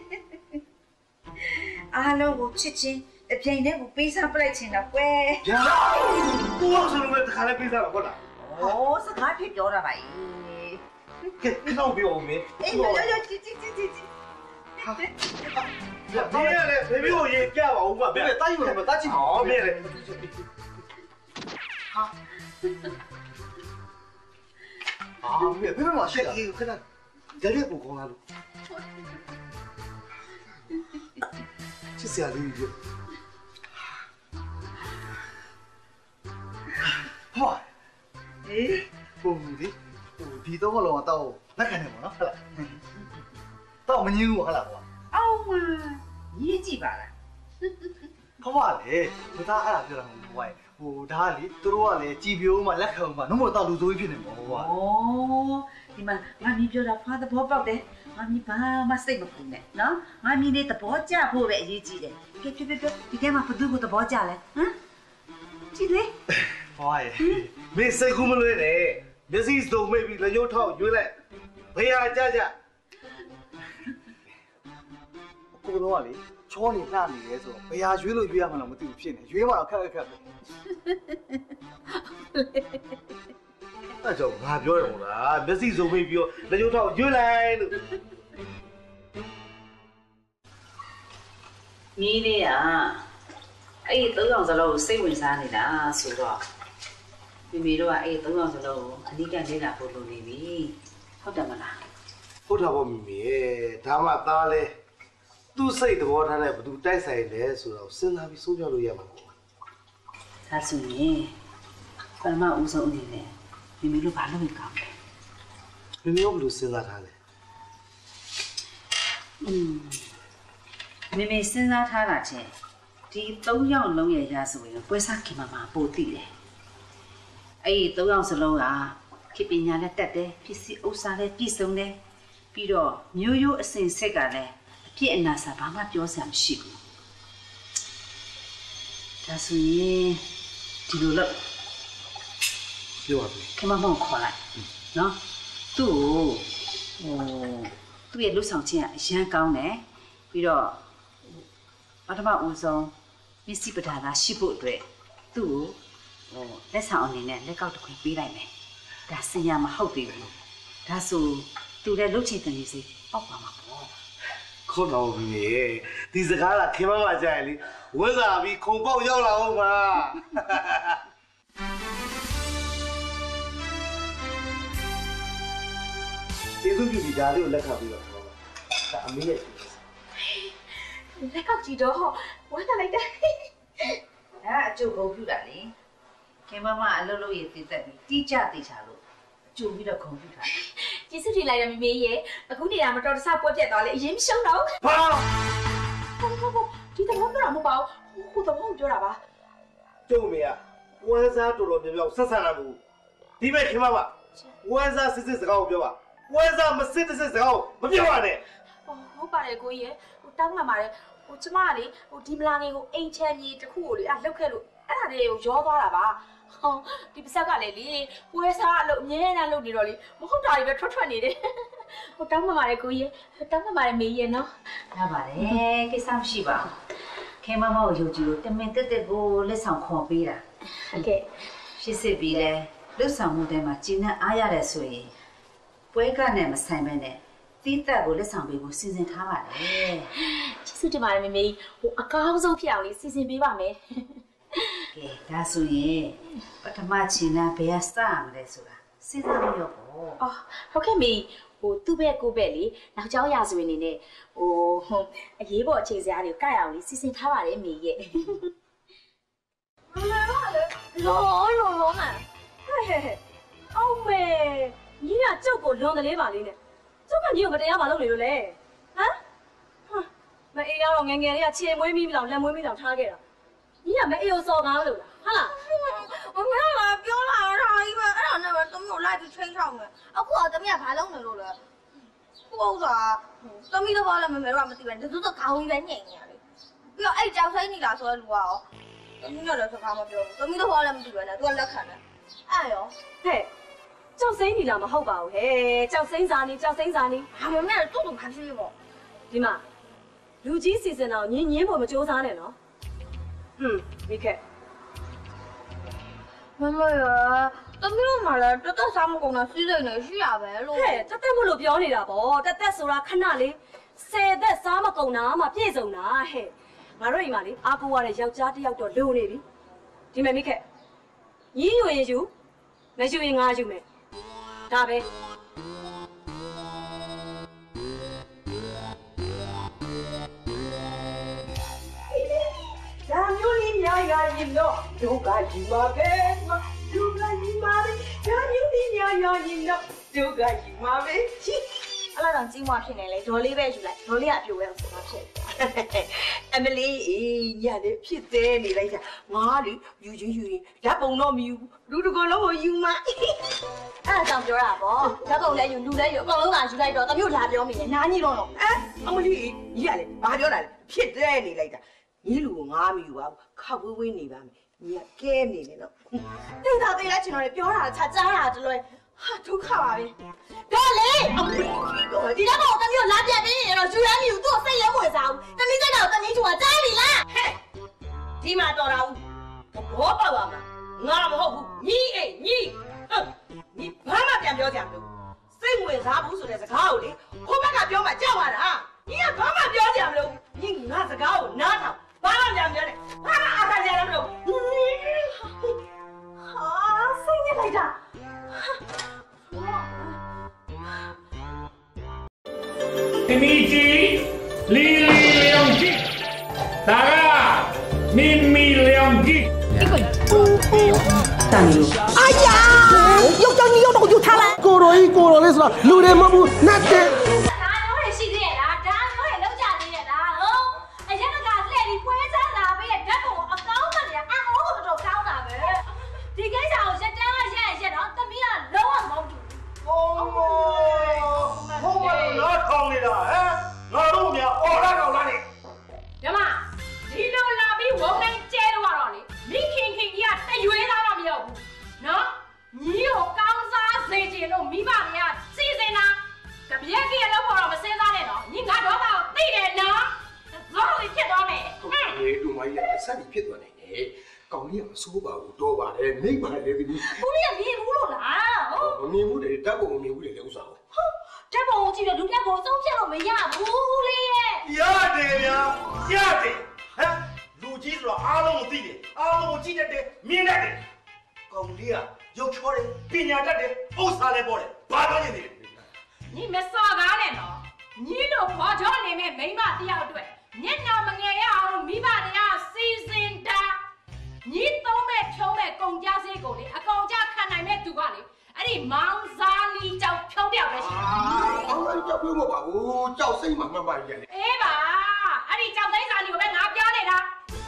အားလုံးကိုချစ်ချင်းအပြိန်နဲ့ကိုပေးစားပလိုက်ချင်တာကွယ်ညာကိုအောင်ဆိုလို့တခါလေးပေးစားတော့ဟုတ်လားဩစကားဖြစ်ပြောတာပါကဲခဏပြောဦးမေအေးရောရောချစ်ချစ်ချစ်ချစ်ဟာ别嘞，别别我也干吧，我管别。 答应我们，答应。 好，别嘞。 好。 啊，别别嘛，是的，看那，热烈不讲了。这是哪里的？哇，哎，我的，我提到我了，到那看见没呢？好了，到我们牛好了，我。 哦嘛，你几把了？ 他话嘞，我打下来就让我喂，我打哩，都话嘞，指标嘛，လက်口嘛，侬冇到路做一片的冇哇。 哦，ဒီမှာငါမီပြောတာဖားသဘောပေါက်တယ်ငါမီဘာမှစိတ်မပူနဲ့နော်ငါမီလေးသဘောကျဖို့ပဲအရေးကြီးတယ်ကဲပြပြပြဒီထဲမှာဘသူ့ကိုသဘောကျလဲဟမ်ကြည့်လေဟောရေမင်းစိတ်ကူးမလွဲနဲ့မျက်စိစုံမိတ်ပြီးလက်ညှိုးထောက်ရွေးလိုက်ဘယ်ဟာကြကြကိုကတော့လေချောနေလှနေတယ်ဆိုတော့ဘယ်ဟာရွေးလို့ရွေးရမှန်းတော့မသိဘူးဖြစ်နေရွေးမှတော့ခက်ခက်ခက်ပဲအဲ့ကြောင့်ငါပြောတယ်မို့လားမျက်စိစုံမိတ်ပြီးတော့လက်ညှိုးထောက်ရွေးလိုက်လို့မီးလေးอ่ะအဲ့ဒီသုံးအောင်စလုံးကိုစိတ်ဝင်စားနေတာဆိုတော့မိမိတို့ကအဲ့ဒီသုံးအောင်စလုံးကိုအနိကလေ့လာဖို့လုပ်နေပြီဟုတ်တယ်မလားဟုတ်တာပေါ့မိမိရဲ့ဒါမှသားလဲသူ့စိတ်သဘောထားတဲ့ဘသူတိုက်ဆိုင်လဲဆိုတော့စဉ်းစားပြီးစိုးပြောလို့ရမှာပေါ့ဒါဆိုရင်ပထမဦးဆုံးအနေနဲ့မိမိတို့ဘာလုပ်ရင်ကောင်းလဲမိမိတို့ဘယ်လိုစဉ်းစားထားလဲอืมမိမိစဉ်းစားထားတာချင်းဒီသုံးယောက်လုံးရဲ့ရာဆိုရင်ပွဲစားခင်မမှာပို့တည်တယ်အဲ့ဒီသုံးယောက်စလုံးကခေပညာနဲ့တက်တယ်ပစ္စည်းဥစ္စာလည်းပြည့်စုံတယ်ပြီးတော့မျိုးရိုးအစဉ်ဆက်ကလည်းအပြည့်အနာစာဘာမှပြောစရာမရှိဘူးဒါဆိုရင်ဒီလိုလို့ပြောပါပြီခင်မမောင်ခေါ်လိုက်နော်သူ့ကိုဟိုသူ့ရဲ့လှုပ်ဆောင်ခြင်းကအရန်ကောင်းတယ်ပြီးတော့ပထမဦးဆုံးမျက်စိပဓာနာရှိဖို့အတွက်သူ့ကိုဟိုလက်ဆောင်အနေနဲ့လက်ကောက်တစ်ခွေပေးလိုက်မယ်ဒါစင်ရမဟုတ်သေးဘူးဒါဆိုသူလည်းလှုပ်ချင်တယ်စီပေါက်ပါမှာပေါ့ခုတော့ပြီဒီစကားကခင်မမကြရင်လေဝဲစားပြီးခုံပေါက်ရောက်လာအောင်ပါကျေးဇူးပြုပြီးဒါလေးကိုလက်ခံပြီးတော့ဒါအမေရဲ့လက်ကောက်ကြည့်တော့ဝမ်းသာလိုက်တယ်ဒါအကျိုးကုန်ပြတာလေခင်မမအလုပ်လုပ်ရတည်သက်ပြီးတိကျသေးချာလို့အကျိုးပြီးတော့ခုံပြတာကျေးဇူးတင်လိုက်ရမမေရဲ့အခုနေတာမတော်တဆပွက်ပြက်သွားလေအရင်မရှုံးတော့ဘာဟုတ်ဟုတ်ဟုတ်ဒီတော့ပြောတာမပေါ့ဟိုတော့ပြောတာပါကျုံမေကဝဲစားတော်တော်များများဆက်ဆံလာမှုဒီမဲ့ခင်မမဝဲစားစစ်စစ်စကားကိုပြောပါဝဲစားမစစ်စစ်စကားကိုမပြောပါနဲ့ဟုတ်ပါတယ်ကိုကြီးရဲ့ဟိုတောင်းမှပါတယ်ဟိုကျမကလေဟိုဒီမလာငယ်ကိုအိမ်ချမ်းကြီးတစ်ခုကိုလေအဲ့လောက်ခဲ့လို့အဲ့ဒါလေးကိုရောသွားတာပါဟောဒီပစက်ကလည်းလေပွဲစားအလုပ်အမြဲတမ်းလုပ်နေတော့လေမဟုတ်တာတွေပဲထွက်ထွက်နေတယ်ဟိုတောင်းမှပါတယ်ကိုကြီးရဲ့တောင်းမှပါတယ်မေရဲ့နော်ရပါတယ်ကိစ္စမရှိပါဘူးခင်မမောင်ကိုယုံကြည်လို့တမင်တက်တက်ကိုလက်ဆောင်ခေါ်ပေးတာဟုတ်ကဲ့ရှစ်စစ်ပြီးလဲလွတ်ဆောင်မှုတွေမှာကျဉ်းနဲ့အားရတယ်ဆိုရင်ပွဲကနဲ့မဆိုင်ပဲနဲ့တိတက်ကိုလက်ဆောင်ပေးဖို့စီစဉ်ထားပါတယ်ကျေးဇူးတင်ပါတယ်မေမေဟိုအကောင်းဆုံးဖြစ်အောင်လေးစီစဉ်ပေးပါမယ်ကဲဒါဆိုရင်ပထမချိန်ကဘယ်ကစရမလဲဆိုတာစဉ်းစားလို့ရောပေါ့အော်ဟုတ်ကဲ့မေဟိုသူ့ဘက်ကိုဘက်လေနောက်ကျောင်းရာဇဝင်နေနဲ့ဟိုအရေးပေါ်အခြေစရာတွေကိုကြိုက်အောင်လေးစီစဉ်ထားပါတယ်မေရဲ့မမကလေလောလောလောမဟဲ့ဟဲ့ဟဲ့အောင်မေညီကကျုပ်ကိုလွန်ကလေးပါလေးနဲ့ကျုပ်ကညီကိုမတရားမလုပ်နေလို့လေဟမ်မအေးကတော့ငငယ်လေးကခြေမွေးမိပြီးတော့လက်မွေးမိတော့ထားခဲ့တာညီကမအေးကိုစော်ကားလို့လားဟုတ်လားမမကပြောလာတာကြီးပဲအဲ့ဒါနဲ့ပဲသမီးကိုလိုက်ပြီးချင်းချောင်းမယ်အခုကသမီးကဘာလုပ်နေလို့လဲကိုဥစားသမီးတော့ဘာလဲမမေတော့မသိဘူးတသူတော့ခေါင်းကြီးပဲညင်နေရလေပြီးတော့အဲ့ကြောက်ဆိုင်နေတာဆိုတဲ့လူကရောသမီးလည်းစကားမပြောဘူးသမီးတော့ဘာလဲမသိဘူးနဲ့သူကလက်ခံတယ်အဲ့ရောဟဲ့ကြောက်စိမ့်နေလားမဟုတ်ပါဘူးဟဲ့ကြောက်စိမ့်စာနေကြောက်စိမ့်စာနေဟာမမေတူတူဘာဖြစ်လဲပေါ့ဒီမှာလူကြီးစီစဉ်တော့ညင်းညင်းဖို့မကြိုးစားနဲ့နော်ဟွန်းမိခက်မမရသမီးတို့မှလည်းတက်တက်စားမကုန်တာစီးစိမ်နေရှိရပဲလို့ဟဲ့တက်တက်မလို့ပြောနေတာပေါ့တက်တက်ဆိုတာခဏလေးဆယ်သက်စားမကုန်တာမှပြည့်စုံတာဟဲ့ငါတို့အိမ်မှာလေအားကိုရတဲ့ယောက်ျားတစ်ယောက်တော့လိုနေပြီဒီမဲ့မိခက်ညီယူရင်ယူမရှိရင်ငါယူမယ်ဒါပဲဒါမျိုးလေးများရရင်တော့ဒုက္ခကြီးမှာပဲဒုက္ခကြီးမှာပဲဒါမျိုးလေးများရရင်တော့ဒုက္ခကြီးမှာပဲအဲ့လောက်တော့ကြီးမွားဖြစ်နေလေဒေါ်လေးပဲယူလိုက်ဒေါ်လေးကအပြိုပဲဆိုမှဖြစ်အမလီအေးညနေဖြစ်သေးနေလိုက်တာငါလေယူချင်းယူရင်လက်ပုံတော့မယူလူတကောလုံးကိုယူမအဲ့ဒါကြောင့်ပြောတာပေါ့လက်ပုံလည်းယူလူလည်းယူအကုန်လုံးကယူလိုက်တော့တမျိုးလာပြောမိတယ်နားကြီးတော့တော့အဲအမလီကြီးရလေဘာပြောတာလဲဖြစ်သေးနေလိုက်တာညီလူကိုငါမယူပါဘူးခောက်ဝေးဝေးနေပါမယ်ညီကကဲနေတယ်နော်တိတ်တာသေးလားကျွန်တော်လည်းပြောတာချာကြားတာတလွယ်ဟာဒုက္ခပါပဲဒါလေဒီတော့တမျိုးလာပြတ်ပြီးတော့ယူရမ်းယူသူ့စိတ်ရဲဝင်စားဘူးတမီးစိတ်တော့တမီးချူကကြားပြီလားဟဲ့ဒီမှာတော်တာဦးဘောပေါက်ပါမလားငါမဟုတ်ဘူးညီအိမ်ညီညီဘာမှပြန်ပြောကြမလို့စိတ်ဝင်စားဘူးဆိုတဲ့စကားကိုလေဟိုဘက်ကပြောမှကြောက်ရတာညီကဘာမှပြောကြမလို့ညီငါစကားကိုနားထောင်ဘာမှပြန်ပြောတယ်ဘာမှအခါကြရမလို့ဟာစိတ်ညစ်လိုက်တာ Amici, Lili Leonchi, Tara, Mimmi Leonchi. 哎呀，又叫你又到又他了。过了一过了的是吧？路人么不那的。 ဆိုးပါဘူးတော့ပါတယ်မိပါလေဒီဘူးကိုလေးကမြင်ဘူးလို့လားဟုတ်မမြင်ဘူးလေဓာတ်ပုံမမြင်ဘူးလေဥစ္စာဟုတ်ဓာတ်ပုံကြည့်တော့လူတက်ကိုသုံးဖြတ်လို့မရဘူးလေရဲ့ရတယ်ဗျာရတယ်ဟမ်လူကြီးဆိုတော့အားလုံးကိုသိတယ်အားလုံးကိုကြည့်တတ်တယ်မြင်တတ်တယ်ကောင်လေးကရုပ်ချောတယ်ပညာတတ်တယ်ဥစ္စာလည်းပေါ်တယ်ဘာလို့နေတယ်ညီမစော်ကားနဲ့နော်ညီတို့ခေါ်ချောနေမဲ့မိမတယောက်အတွက်မျက်နှာမငယ်ရအောင်မိဘတရားစီစဉ်တာညီသုံးမဲ့ဖြုံးမဲ့ကုန်ကြစေးကိုလေအကောင်ကြခံနိုင်မဲ့သူကလေအဲ့ဒီမောင်စားလီကြောက်ဖြုံးတယ်ပဲရှိတယ်။အော်ကြောက်ပြုံးမပါဘူးကြောက်စိတ်မှမှတ်ပါရဲ့လေ။အေးပါအဲ့ဒီကြောက်သိန်းစားလီကိုပဲငါပြောနေတာ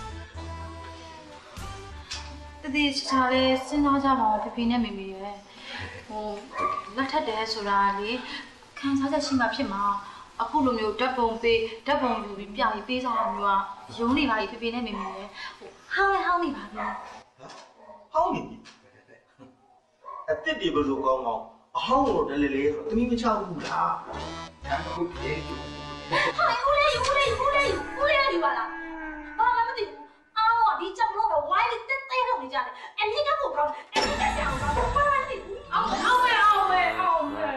တတိချာလေးစဉ်းစားကြပါဦးဖေဖေနဲ့မေမေရဲ့ဟိုလက်ထက်တယ်ဆိုတာလေခံစားချက်ရှိမှဖြစ်မှာအခုလိုမျိုးဓာတ်ပုံပေးဓာတ်ပုံယူပြီးပြပြီးပေးစားတာမျိုးကရုံးနေပါလေဖေဖေနဲ့မေမေရဲ့ဟိုဟောင်းလဲဟောင်းနေပါဗျာဟောင်းနေပြီအတစ်ဒီဘလို့ကောင်းကောင်းအဟောင်းလို့တလေလေဆိုတမီးမချဘူးလားဒါတော့ပြေးဟာဦးလေးဦးလေးဦးလေးဦးလေးယူပါလားဘာမှမသိဘူးအော်ဒီကြောင်လို့ဝိုင်းလေးတက်တဲ့ထုတ်နေကြတယ်အမြင့်ကဖို့ကောင်းအမြင့်ကကြောင်ကောင်းဘာမှမသိဘူးအော်အော်မဲအော်မဲအော်မဲ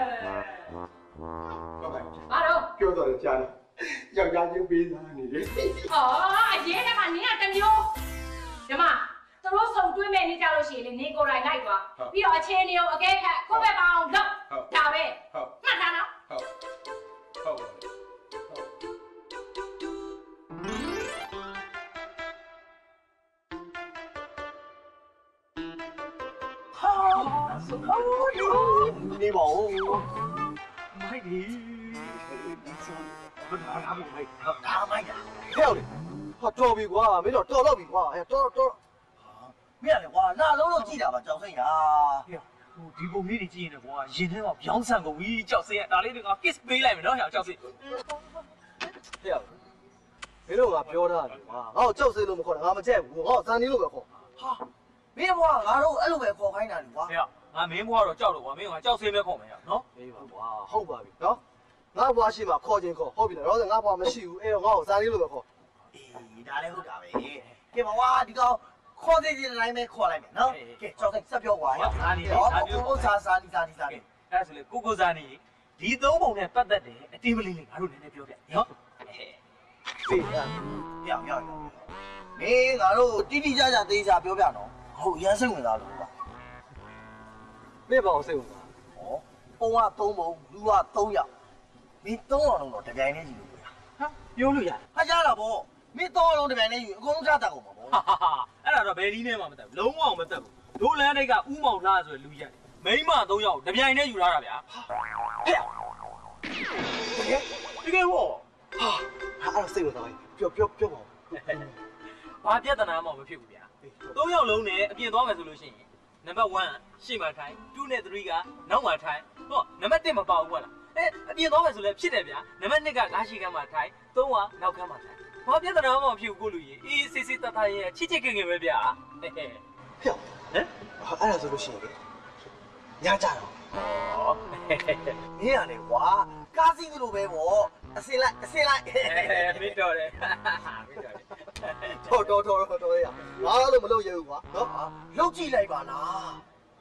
ဘာတော့ပြောတော့ကြားတယ်ယောက်ျားချင်းပေးစားနေတယ်အော်အရေးကမှနင်းကတမျိုးဒီမှာသူတို့ဆုံတွဲမဲ့နေကြလို့ရှိရင်လေနေကိုယ်တိုင်လိုက်သွားပြီးတော့အခြေအနေကိုအကဲခတ်ကိုယ့်ဘက်ပေါအောင်လုပ်ဒါပဲဟုတ်မှတ်ထားနော်ဟုတ်ဟုတ်ဟာနေပါဦးမိုက်ဒီဘာသာလာမိုက်ဒါမိုက်တာဟဲ့လေဟာတော်ပြီကွာမင်းတော့တော်တော့ပြီကွာအဲတော်တော်မင်းလည်းကွာလာလုံးလုံးကြည့်တာပါကြောက်စိတ်ရာဟိုဒီပုံလေးတွေကြည့်ရင်ကွာရင်ထဲမှာပြောင်းဆန်ကုန်ပြီကြောက်စိတ်ရဒါလေးတွေက kiss ပေးလိုက်မယ်နော်ဟဲ့ကြောက်စိတ်ဟဲ့မင်းတို့ကပြောတာလေကွာငါ့ကိုကြောက်စိတ်လို့မခေါ်တာငါမကြက်ဘူးငါ့ကိုစံနေလို့ပဲခေါ်ဟာမင်းကွာငါတို့အဲ့လိုပဲခေါ်ခိုင်းတာလေကွာဟဲ့ငါမင်းဘွားတော့ကြောက်လို့ကွာမင်းကကြောက်စိတ်ပဲခေါ်မယ်နော်အေးပါကွာဟုတ်ပါပြီနော်ငါ့ဘွားရှိမှခေါ်ခြင်းခေါ်ဟုတ်ပြီလားတော့ငါ့ဘွားမရှိဘူးအဲ့တော့ငါ့ကိုစံနေလို့ပဲခေါ်အေးဒါလည်းဟုတ်တာပဲကဲပါကွာဒီကောင်ခေါ်တဲ့ဒီတိုင်းပဲခေါ်လိုက်မယ်နော်ကဲကြောက်စိတ်ဆက်ပြောကွာစာနေတယ်စာပြောကိုစာစာဒီစာဒီစာအဲ့ဒါဆိုလေကိုကိုစာနေဒီသုံးပုံနဲ့ပတ်သက်တယ်အတင်းမလေးလေးငါတို့နည်းနည်းပြောပြနော်ဖေးရရရမင်းငါတို့တိတိကျကျသေချာပြောပြနော်ဟုတ်ရမ်းစိတ်ဝင်စားလို့ပါမင်းဘာကိုစိတ်ဝင်စားဟောပုံကသုံးပုံလူကသုံးယောက်မင်းသုံးအောင်တော့တပြိုင်တည်းယူလို့ရဟာပြောလို့ရဟာရတာပေါ့မင်းသုံးအောင်တပြိုင်တည်းယူအကုန်လုံးကြတတ်ကုန်မှာပေါ့ဟာဟာအဲ့ဒါတော့ဘယ်နည်းနဲ့မှမတတ်ဘူးလုံးဝမတတ်ဘူးဒိုးလန်းတိတ်ကဥမောင်လားဆိုတဲ့လူရက်မိန်းမသုံးယောက်တပြိုင်တည်းယူလာတာဗျာဟဲ့တကယ်တကယ်ဟောဟာအဲ့ဒါစိတ်ဝင်စားပြောပြောပြောပါဘာပြဿနာမှမဖြစ်ဘူးဗျာသုံးယောက်လုံးနဲ့အပြင်သွားမယ်ဆိုလို့ရှိရင်နံပါတ်oneရှေ့မှာထိုင်twoနဲ့threeကနောက်မှာထိုင်ဟောနံပါတ်oneမပါဘူးကွာလားအဲအပြင်သွားမယ်ဆိုလည်းဖြစ်တယ်ဗျာနံပါတ်twoကလားရှိခန်းမှာထိုင်သုံးကနောက်ခန်းမှာထိုင်ဘာပြဿနာမှမဖြစ်ဘူးကိုလူကြီးအေးစစ်စစ်တတ်တတ်ရဲ့ချစ်ချစ်ခင်ခင်ပဲဗျာဟဲ့ဟဲ့ဟမ်အဲ့ဒါဆိုလို့ရှိရင်ညကြတော့ဟောမင်းရတယ်ကွာကားစီးသလိုပဲပေါ့အစင်လိုက်အစင်လိုက်မင်းတော်တယ်မင်းတော်တယ်တော်တော်တော်တော်တော်ရငါတော့မလုပ်ရဘူးကွာနော်လုပ်ကြည့်လိုက်ပါလား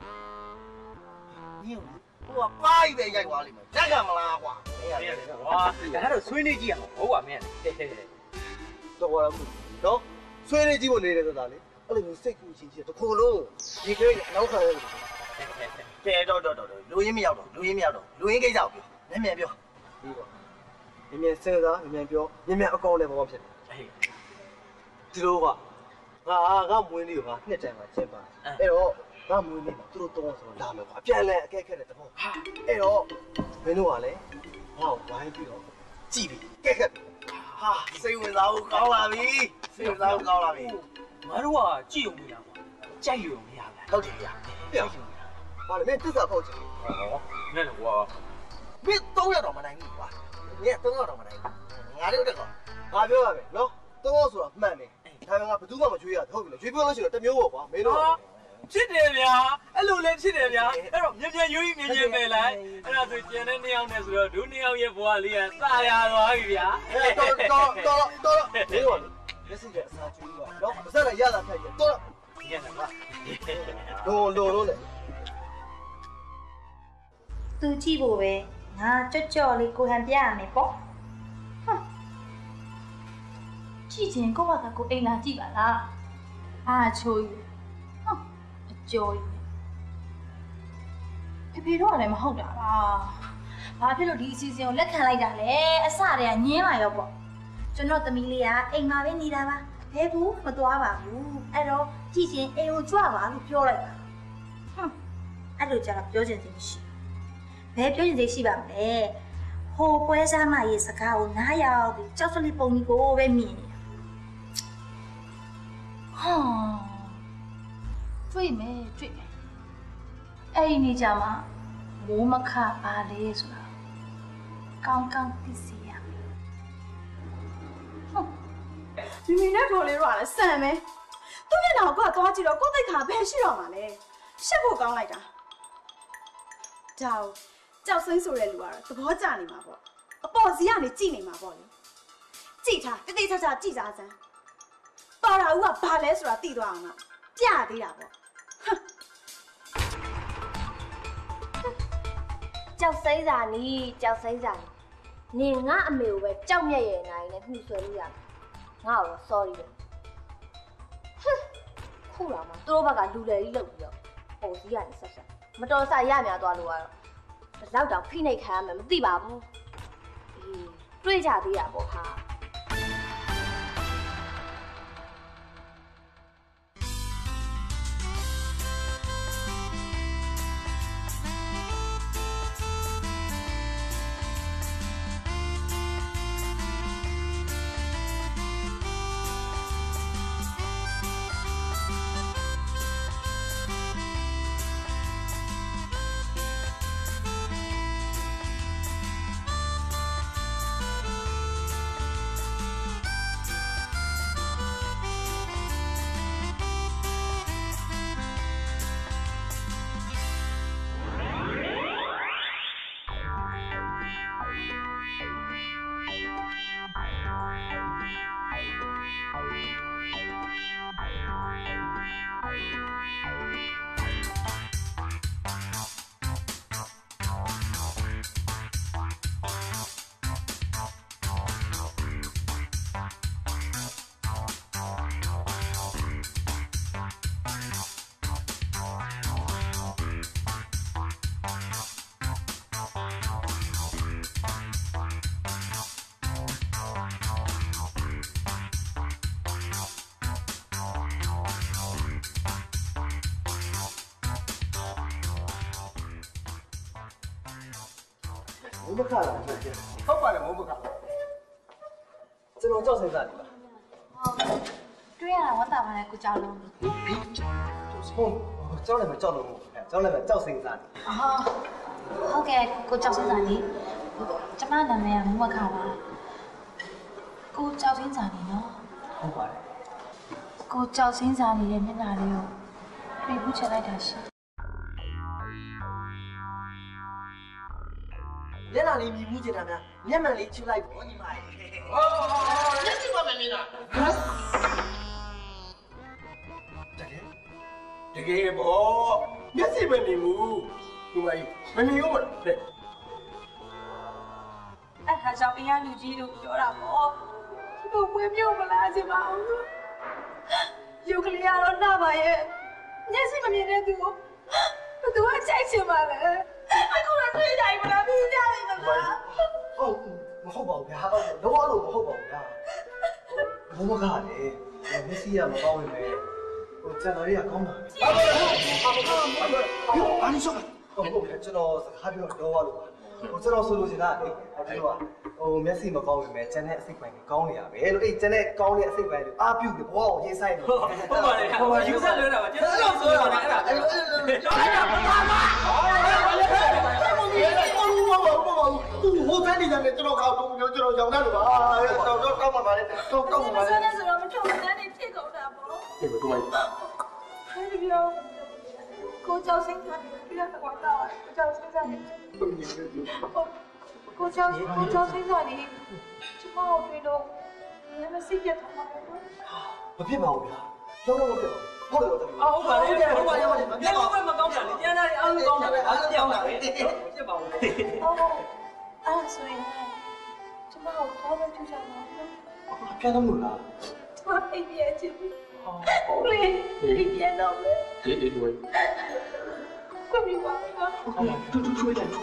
ညို့ဟိုကပါးပဲရိုက်သွားလိမ့်မယ်တက်ကမလားကွာမင်းရတယ်ကွာဒါတော့ဆွေးနေကြည့်အောင်ဟုတ်ပါမင်းတော်ရမှုနော်ဆွေးနေကြည့်ဖို့နေတယ်ဆိုတာလေအဲ့လိုမျိုးစိတ်ကူးချင်းချင်းတစ်ခုလုံးဒီကိန်းနောက်ခံရတယ်ကဲတော့တော့တော့လူရင်းမရောက်တော့လူရင်းမရောက်တော့လူရင်းကိစ္စကိုပြောနည်းနည်းပြောပြီးပါမြင်မြင်စဉ်းစားမြင်မြင်ပြောမြင်မြင်အကောင်လည်းဘောဖြစ်တယ်ဒီလိုကငါငါမွေးလေးကနှစ်တန်မှာကျင်းပါအဲ့တော့ငါမွေးလေးမှာသူတို့တော့ဆိုတော့လာမယ်ကွာအပြန်လဲအကဲခက်တဲ့တဘောအဲ့တော့မင်းတို့ကလည်းငါ့ကိုဝိုင်းပြီးတော့ကြည့်ပြီးကဲခက်ဟာစိတ်ဝင်စားဖို့ကောင်းလာပြီစိတ်ဝင်စားဖို့ကောင်းလာပြီငါတို့ကကြည့်ုံနေတာကွာကြိုက်ရုံမရဘူးဟုတ်တယ်ဗျာပြောဘာလဲမင်းသစ္စာဖောက်ချင်ဟောနဲ့ကွာမင်းသုံးရတော့မနိုင်ဘူးကွာမင်းသုံးရတော့မနိုင်ဘူးငါတို့တက်ကောငါပြောရမယ်နော်သုံးရဆိုတာမှန်တယ်ဒါပေမဲ့ငါဘယ်သူမှမကြွေးရဟုတ်ပြီလေကြွေးပြောလို့ရှိရင်တမျိုးပေါ့ကွာမင်းတို့ဖြစ်တယ်ဗျာအဲ့လိုလည်းဖြစ်တယ်ဗျာအဲ့တော့မြင်မြင်ရွေးမြင်မြင်ပဲလိုက်အဲ့ဒါဆိုကျန်တဲ့နှစ်ယောက်နဲ့ဆိုတော့ဒုနှစ်ယောက်ရဲ့ဘဝလေးကစာရသွားပြီဗျာတော်တော်တော်တော်မင်းတို့လက်စစ်တဲ့အစာကျွေးပါနော်မဆက်လည်းရတာဖက်ရတော်ရနေပါလုံးလုံးလုံးလေသူကြည့်ဖို့ပဲငါကြော့ကြော့လေးကိုဟန်ပြရမယ်ပေါ့ဟမ်ကြည့်ချင်းကိုယ့်ဘာသာကိုအိမ်လာကြည့်ပါလားအာချိုးကြီးဟမ်အကျော်ကြီးဖေဖေတော့လည်းမဟုတ်တာလားဘာဖြစ်လို့ဒီအစီအစဉ်ကိုလက်ခံလိုက်တာလဲအစတည်းကညင်းလာရောပေါ့ကျွန်တော်သမီးလေးကအိမ်မှာပဲနေတာပါဘဲဘူးမသွားပါဘူးအဲ့တော့ကြည့်ချင်းအိမ်ကိုကြွပါလို့ပြောလိုက်တာဟမ်အဲ့လိုကြတော့ပြောချင်သေးမရှိဘယ်ပြောရင်သိရှိပါမလဲဟိုပွဲစားမရဲ့စကားကိုနားရောက်ပြီးကြောက်စလီပုံကြီးကိုပဲမြင်နေတာဟာတွေ့မယ်တွေ့မယ်အဲ့ဒီနေကြမှာမိုးမခပါလေဆိုတာကောင်းကောင်းသိစီရမယ်ဒီမီနဲ့တော်လေးတော့လည်းဆန်မယ်သူ့မျက်နှာကိုကသွားကြည့်တော့ကိုယ်သိက္ခာဘယ်ရှိတော့မှာလဲရှက်ဖို့ကောင်းလိုက်တာကြောက်ကြောက်စိမ့်ဆိုတဲ့လူကတော့သဘောကျနေမှာပေါ့အပေါ်စီကနေကြည့်နေမှာပေါ့လေကြည့်ထားတိတိကျကျကြည့်စားစမ်းတော်တာဦးကဘာလဲဆိုတာသိသွားအောင်ကပြသေးတာပေါ့ကြောက်စိမ့်စာနီးကြောက်စိမ့်စာနေငါအမေကိုပဲကြောက်မြက်ရနိုင်နဲ့မှုဆွဲလို့ရတယ်ငါ့ကို sorry ပဲခုလာမှာသူတို့ဘက်ကလူလေကြီးလုပ်ပြီးတော့ပေါ်စီကနေဆက်ဆက်မတော်ဆရများသွားလို့ကတော့လောက်တော့ဖိနှိပ်ခံရမယ်မသိပါဘူးအေးတွေးကြသေးတာပေါ့ဟာ我不看了，好吧了，我不看。这种叫谁干的？ 对呀，我打完来顾教了。 我叫你们叫了我，叫你们叫谁干的？ 哦，好嘅，顧教先生你，今晚男嘅冇乜卡啦。顧教先生你咯。 好吧。 顧教先生你嘅မျက်နှာလေးကိုပြေဖို့ချက်လိုက်တာရှင်。 မျက်နှာလေးမြည်မှုချင်တာများမျက်မှန်လေးချစ်လိုက်ပေါ့ညီမလေး။အော်မျက်စိမမမြင်တာ။ဟမ်။တကယ်တကယ်ပေါ့မျက်စိမမြင်ဘူး။ညီမလေးမမြင်ဘူးမလား။တဲ့။အဲ့ဒါကြောင့်အင်အားလူကြီးတို့ပြောတာပေါ့။ဘုံဝဲမျိုးမလားစပါအောင်။ရုပ်ကလေးကတော့နှပါရဲ့။မျက်စိမမြင်တဲ့သူကိုဘသူကကြိုက်ချင်ပါလဲ။အခုတော့တွေ့ကြပြီမလားပြီးကြပြီမလား။ဟုတ်မဟုတ်ပါဘူးဗျာ။လုံးဝလို့မဟုတ်ပါဘူးဗျာ။ဘုံမကားလေမျက်စိကမကောင်းနေပဲဟိုကျန်တော်ကြီးကကောင်းတာ။ဟာဘာလို့ဟာဘာလို့ဟာဘာလို့ဘာလို့ဆောဟုတ်ဟုတ်ကျွန်တော်စကားပြောတော့လို့ပါဟိုကျွန်တော်ဆိုလို့ရှင်လားအေးဒီလိုပါဟိုမျက်စိမကောင်းပြီမဲ့ကျန်တဲ့အစိတ်ပိုင်းကြီးကောင်းနေရပဲလို့အေးကျန်တဲ့ကောင်းတဲ့အစိတ်ပိုင်းတွေအားပြုတ်ပြီးဘောကိုရေးဆိုင်နေဟုတ်ပါတယ်ဟိုယူဆက်လွှဲတာပါကျွန်တော်ဆိုတော့အဲ့ဒါအဲ့ဒါသူဟိုတန်းနေတယ်ကျွန်တော်ကောက်တော့ကျွန်တော်ရောင်းတယ်လို့ပါတော့တော့ကောက်မှာပါလေတော့ကောက်မှာပါလေဆိုတော့ဆိုတော့မထုတ်မတန်းနေဖြစ်ကုန်တာပေါ့အေးဘယ်လိုလဲဟဲ့ဒီပြောကိုကျော်စင်းကပြရတော့တာကိုကျော်စင်းကနေကိုကျော်ကိုကျော်စင်းကနေကျမတို့တွေ့တော့လည်းမစိတ်ရထားပါဘူးမဖြစ်ပါဘူးဗျာလုံးလုံးမဖြစ်ပါဘူးဟုတ်တယ်အော်ဟုတ်ပါတယ်ဟုတ်ပါတယ်ဟုတ်ပါတယ်မျက်လုံးပဲမကောင်းတာလေကျန်တာအားလုံးကောင်းတာပဲအားလုံးပြောင်းတာပဲဖြစ်ပါဘူးအော်အဲ့ဆိုရင်ကျမတို့တော့ပဲကြည့်ကြပါဦးပြန်တော့မလားကျမအိပ်ပြည့်ချင်ဘူးဟုတ်လေအိပ်ပြည့်တော့မယ်ဒီဒီတွေ့ကွန်ပျူတာကတူတူထွေးတယ်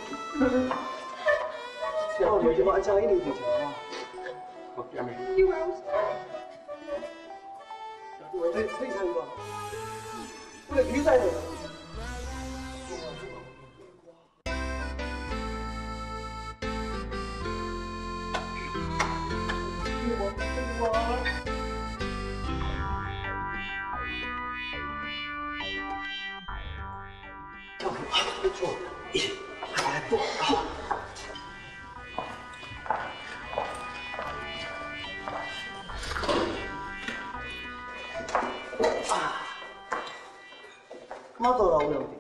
ဆရာတို့ဒီမှာအချာကြီးနေကြတယ်ဟုတ်ပြန်မယ်ယူပါဦး我这非常棒，为了比赛的。မတော်တော့ဘူးလို့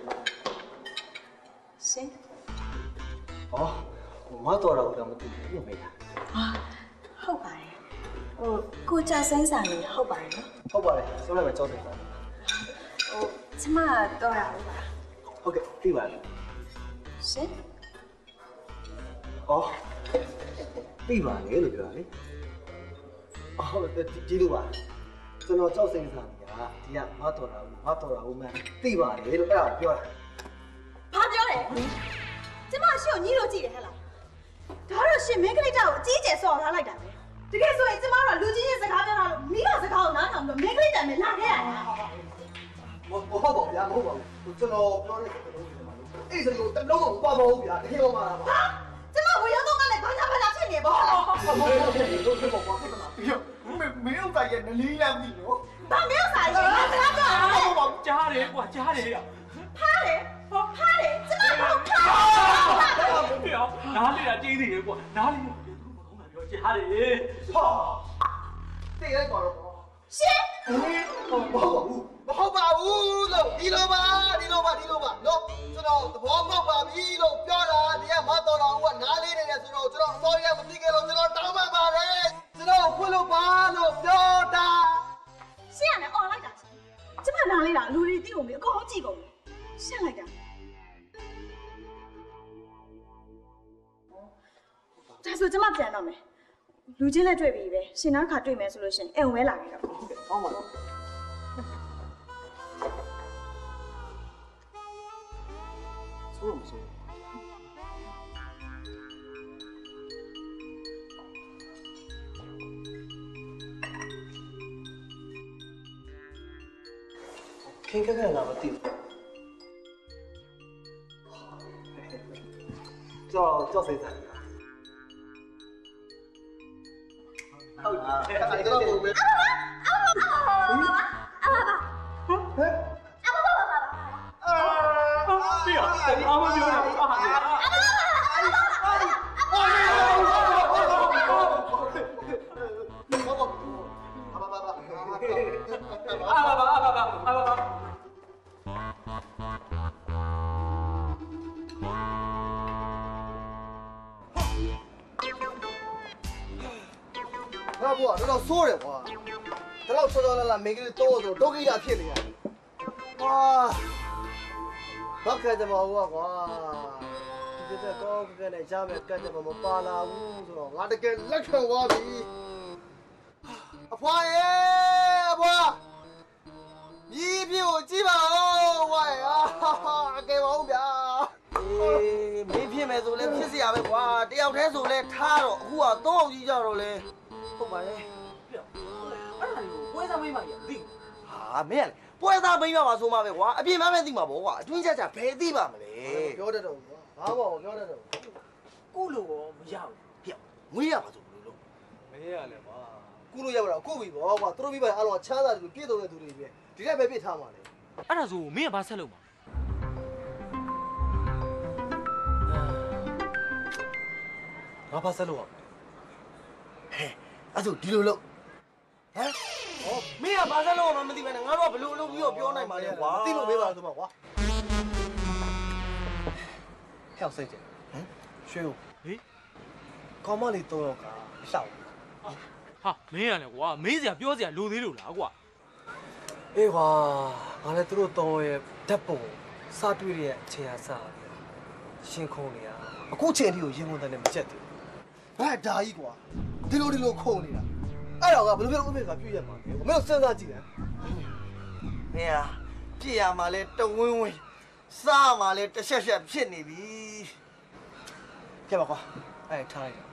ရှင်ဩမတော်တော့ဘူးလို့မသိဘူးလို့မေးတာဟာဟုတ်ပါတယ်ဟိုကိုကြစင်းစာလေးဟုတ်ပါတယ်နော်ဟုတ်ပါတယ်ဆိုလိုက်ပဲကြောက်တယ်ဟိုကျမတော့ရဘူးပါဟုတ်ကဲ့သိပါပြီရှင်ဩသိပါလေလို့ပြောတာလေအော်ဒီလိုပါကျွန်တော်ကြောက်စိမ့်စာနေတာဒီကမတော်တာဘူးမတော်တာဘူးမှသိပါလေလို့အဲ့ဒါပြောတာဘာပြောလဲကျမရှင့်ကိုညီးလို့ကြည့်တယ်ဟဲ့လားဒါတော့ရှင်မင်းကလေးတောက်ကိုအကြီးကျယ်ဆော်ထားလိုက်တာပဲတကယ်ဆိုရင်ကျမတို့ကလူကြီးရဲ့စကားပြောတာလို့မိဘစကားကိုနားထောင်ပြီးမင်းကလေးတိုင်ပဲလာခဲ့ရတာမဟုတ်ပါဘူးဗျာမဟုတ်ပါဘူးကျွန်တော်ပြောတဲ့စကားလုံးအဲ့ဒီစကားကိုတလုံးမပါပါဘူးဗျာတကယ်တော့မှာပါကျမဝေရောက်တော့ကလည်းဘာသာဘာသာဖြစ်နေပေါ့ဟုတ်ပါဘူးတို့ဖြစ်ပေါ်ပါဖြစ်မှာပြီးတော့မင်းဥစ္စာရဲ့နလီးလမ်းပြီနော်ဘာမင်းဥစ္စာရဲ့ငါစကားပြောတာလေဟုတ်ပါဘူးကြားတယ်ကွာကြားတယ်ရဖားတယ်ဖားတယ်ကျမတို့ဖားတယ်ပြောနားလေတာတင်းသေးတယ်ကွာနားလေမကောင်းတာပြောကြားတယ်ဟာသိလိုက်ပါတော့ရှင်မဟုတ်ပါဘူးမဟုတ်ပါဘူးလို့ဒီလိုပါဒီလိုပါဒီလိုပါနော်ကျွန်တော်သဘောပေါက်ပါပြီလို့ပြောတာဒီကမတော်တော်ကနားလေးနေတယ်ဆိုတော့ကျွန်တော်အစောရမသိခဲ့လို့ကျွန်တော်တောင်းပန်ပါတယ်ကျွန်တော်ခွလို့ပါလို့ပြောတာရှင်းရတယ်អော်လိုက်တာကျမနားလေးတာလူတွေသိကုန်ပြီအကုန်ကြည့်ကုန်ပြီရှင်းလိုက်တာဒါဆိုကျမပြန်တော့မယ်လူချင်းနဲ့တွေ့ပြီပဲရှင်နောက်ခါတွေ့မယ်ဆိုလို့ရှင်အိမ်ဝဲလာခဲ့တော့ဟုတ်ကဲ့အောင်းပါတော့ဆိုးမဆိုးခင်ခက်ခက်လာမသိဘူးကျွန်တော်ကြောက်စိတ်ဆိုင်ဟုတ်တယ်အဲ့ဒါတော့ဘယ်အာဘာဘာဟဲ့အာဘာဘာဘာအာပြအာအာမပြောတာအာဟာအာဘာဘာဘာဘာဘောတော့ဆိုးတယ်ကွာဒါတော့စောစောလာလာမိန်းကလေးတော့ဆိုဒုက္ခိတဖြစ်နေရတယ်ကွာဘာခဲတယ်မဟုတ်ကွာဒီကတော့ကဲနဲ့ကြားမဲ့ကတ်တယ်မပါလာဘူးဆိုတော့ငါတကယ်လက်ခံသွားပြီအဖွာရေအဖွာမြည်ပြကိုကြည့်ပါဦးဝိုင်းအာအကယ်ပါဦးဗျာအေးမင်းဖြစ်မယ်ဆိုလဲဖြစ်စရာပဲကွာတယောက်တည်းဆိုလဲထားတော့အခုကတော့အောင်ကြီးကြတော့လဲဟုတ်ပါရဲ့ပြအဲ့ဒါကိုပွဲစားမိမကြီးသိဟာမင်းပွဲစားမိမပါဆိုမှပဲကွာအပြင်မှမသိမှာပေါ့ကွာအတွင်းကြကြဘယ်သိပါမလဲပြောတတ်တော့ကွာဘာပေါ့ပြောတတ်တော့ကုလို့ရောမရဘူးပြငွေရပါဆိုဘယ်လိုလုပ်မရရလဲကွာကုလို့ရပါတော့ကုပြီပေါ့ကွာသူတို့မိဘအားလုံးချမ်းသာတယ်လို့ပြည့်စုံတဲ့သူတွေပဲဒီကပဲပြစ်ထားမှာလေအဲ့ဒါဆိုမင်းကဘာဆက်လုပ်မှာငါဘာဆက်လုပ်အောင်ဟဲ့အဲ့ဆိုဒီလိုလုပ်ဟမ်ဟောမင်းကဘာဆက်လုပ်အောင်မသိဘဲနဲ့ငါတို့ကဘယ်လိုလုပ်ပြီးတော့ပြောနိုင်မှာလဲကွာသိလို့မေးပါဆိုမှာကွာဟဲ့စိတ်ကြဟမ်ရွှေဦးဟေးကောင်းမလေးတော့ရောကရှောက်ဟာမင်းရလဲကွာမင်းစရာပြောစရာလိုသေးလို့လားကွာအေးကွာငါလည်းသူတို့တောင်းရဲ့ဓာတ်ပုံစားတွေ့ရဲ့အခြေအစားရှင်ခုံနေရအခုချိန်ထိကိုရင်ကုန်တယ်မချက်သေးဘူးဘာဒါကြီးကွာဒီလိုဒီလိုခုံနေတာအဲ့တော့ကဘယ်လိုဖြစ်လို့ဥပ္ပခါပြည့်ရမှာလဲမင်းတို့စဉ်းစားကြည့်တယ်မင်းဟာပြည့်ရမှာလဲတဝင်းဝင်းစားမှာလဲတစ်ချက်ချက်ဖြစ်နေပြီကြည့်ပါကွာအဲ့ထားလိုက်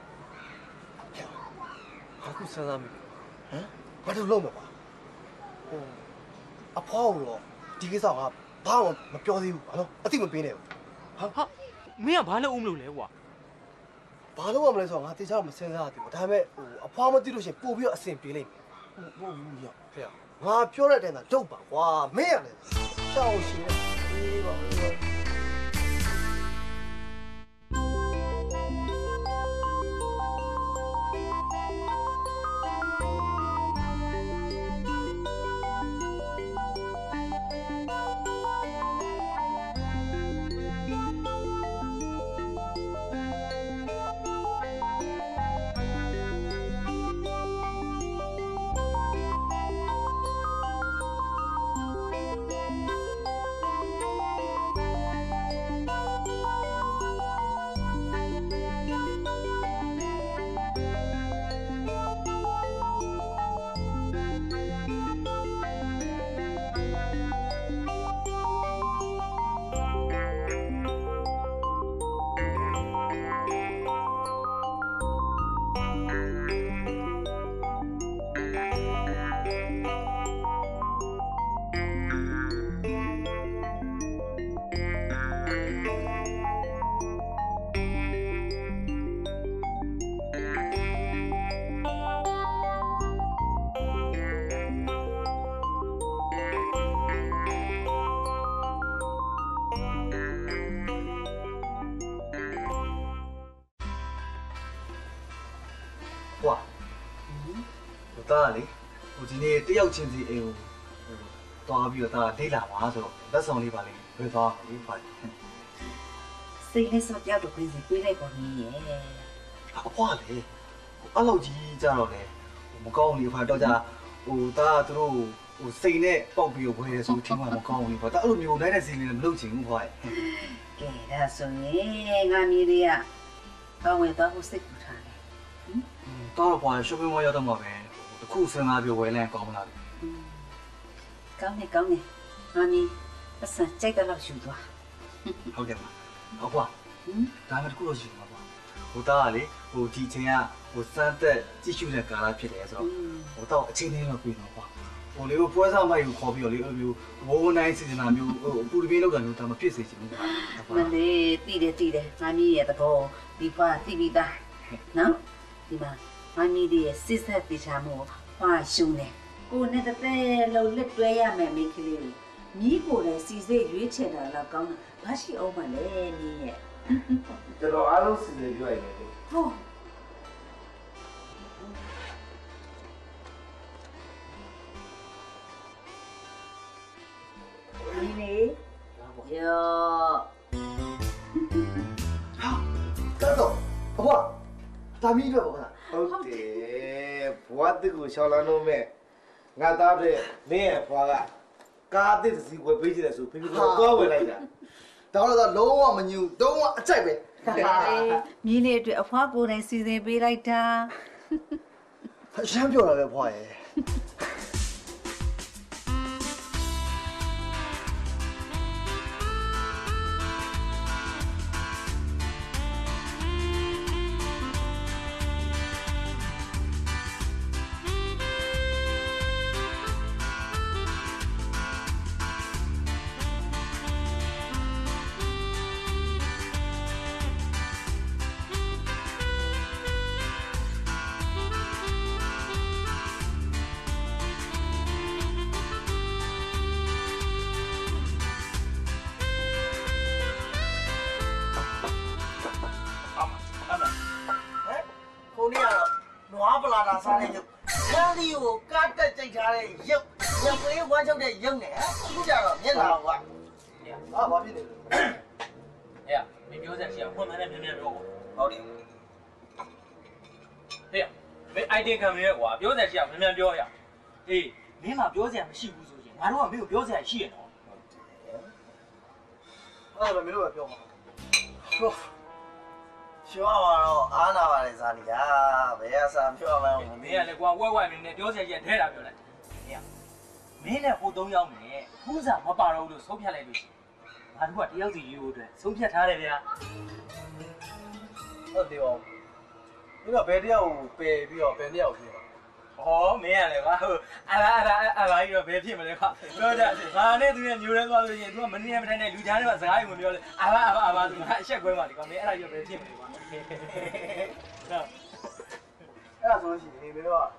အခုစဉ်းစားမိဟမ်ဘာလို့လုံးမကွာဟိုအဖေါ်တော့ဒီကိစ္စကဘာမှမပြောသေးဘူးဘာလို့အသိမပေးနဲ့ဘူးဟာဟာမင်းကဘာလို့ဦးမလို့လဲကွာဘာလို့မလဲဆိုတော့ငါတေချာမစဉ်းစားသေးဘူးဒါပေမဲ့ဟိုအဖွားမသိလို့ရှင်ပို့ပြီးတော့အဆင်ပြေလိမ့်မယ်ဟုတ်ဘူးညဖေငါပြောတဲ့အတိုင်းသာဒုတ်ပါကွာမင်းရလဲရှောင်းရှင်အေးပါတာလေဟိုဒီနေ့တယောက်ချင်းစီအိမ်ကိုတွားပြီးတော့ဒါဒိတ်လာပါဆိုတော့လက်ဆောင်လေးပါလေဝယ်သွားလေဖိုင်စိတ်နဲ့စောကြောက်တော့ပြင်စီပြေးလိုက်ပေါ်နေရဲ့အဖွားလေအဲ့လိုကြီးကြတော့လေမကောင်းဘူးဖိုင်တော့ကြဟိုဒါသူတို့ဟိုစိတ်နဲ့ပေါက်ပြီးတော့ဝယ်ရဆိုထင်မှမကောင်းဘူးဖိုင်ဒါအဲ့လိုမျိုးနိုင်တဲ့စီလေးလည်းမလုပ်ချင်ဘူးဖိုင်ကဲဒါဆိုရင်ငါမြေတွေကကောင်းဝယ်တော့စိတ်ပူထားတယ်ဟင်တော့ဖွာရှုပ်ပင်းမရောက်တော့မှာပဲတခုစဉ်းစားပြီးဝယ်လဲကောင်းမလားကောင်းနေကောင်းနေငါမီအစကြိုက်တော့ယူသွားဟုတ်တယ်မဟုတ်ကွာဒါမှတခုတော့ယူမှာကွာဟိုသားကလေဟိုဒီချိန်ကဟိုစမ်းသက်ကြည့်ရှုတဲ့ကာလဖြစ်တယ်ဆိုတော့ဟိုတော့အချိန်လေးတော့ပြီးတော့ကွာဟိုလေပွဲစားမိုက်ကိုခေါ်ပြီးတော့လေအဲ့မျိုးဝိုးနိုင်စီစဉ်တာမျိုးဟိုပူတပင်းလောက်တာမျိုးဒါမဖြစ်စေချင်ဘူးကွာမလေးတည်တယ်တည်တယ်ငါမီးရဲ့သဘောဒီဖွာတိပိတာနော်ဒီမှာငါမီးရဲ့စစ်ဆက်တေချာမှုဖွာရှုံးတယ်ကိုနဲ့တတဲ့လုံးလက်တွဲရမယ်မိန်းကလေးကိုမီးကိုလည်းစီစိတ်ရွေးချယ်တာတော့ကောင်းတာဘာရှိအောင်မလဲမီးရဲ့ကျွန်တော်အားလုံးစီစဉ်ပြရတယ်ဟုတ်ဒီနေယောကတော့ဘွားဒါမီးတော့ဗောလားဟုတ်တယ်ဘွားတစ်ကိုရှောင်းလာလို့မဲ့ငါသားတဲ့မင်းရဲ့ဘွားကကားတစ်စီဝယ်ပေးချင်တယ်ဆိုဖေဖေကတော့ဝယ်လိုက်တာတော့တော့လုံးဝမညူတော့အကြိုက်ပဲမီးလေးအတွက်အဖွားကိုယ်တိုင်စီစဉ်ပေးလိုက်တာအရှမ်းပြောတာပဲဘွားရဲ့စားတဲ့ရုပ်ခန်းလေးကိုကားတက်ကြိတ်ထားတဲ့ရုပ်ညပွေးဝမ်းချုပ်တဲ့ရုပ်နဲ့အခုကျတော့မျက်နှာကအာဘာဖြစ်နေလဲအေးမင်းပြောစရာရှိအောင်ဖွင့်မှန်းနဲ့မြင်မြင်ပြောပေါ့ဟုတ်တယ်ဟေးမင်း idea ခံရကွာပြောစရာရှိအောင်မြင်မြင်ပြောရအေးမင်းကပြောစရာမရှိဘူးဆိုရင်ငါတို့ကမင်းကိုပြောစရာရှိရနော်အဲ့ဒါမင်းတို့ကပြောမှာပြောပါတော့အားနာပါလေဇာနီယာဘယ်ရစာပြောမှန်းမင်းကလည်းကွာဝဲဝဲနေနဲ့ပြောစရာကြီးထဲတာပြောလိုက်ဟေးမင်းနဲ့ဟိုသုံးယောက်နဲ့ဖူးစာမပါတော့ဘူးလို့ဆုံးဖြတ်လိုက်လို့ရှိရင်ငါတို့ကတယောက်စီရေးဖို့အတွက်ဆုံးဖြတ်ထားတယ်ဗျာဟုတ်တယ်ဘောဒီကဘယ်တယောက်ကိုပယ်ပြီးတော့ဘယ်တယောက်ဖြစ်ဩမင်းရလေကွာဟိုအလားအလားအလားကြီးတော့ဘယ်ဖြစ်မလဲကွာပြောကြငါနဲ့သူနဲ့ညိုလဲသွားလို့ရှိရင် तू ကမနေမထိုင်နဲ့လူချားတွေမှာစကားကြီးမပြောလဲအလားအလားအလားသူကအချက်ကွဲမှလေကွာမင်းအဲ့ဒါကြီးတော့ဘယ်ဖြစ်မလဲကွာဟုတ်အဲ့ဒါဆိုလို့ရှိရင်မင်းတို့က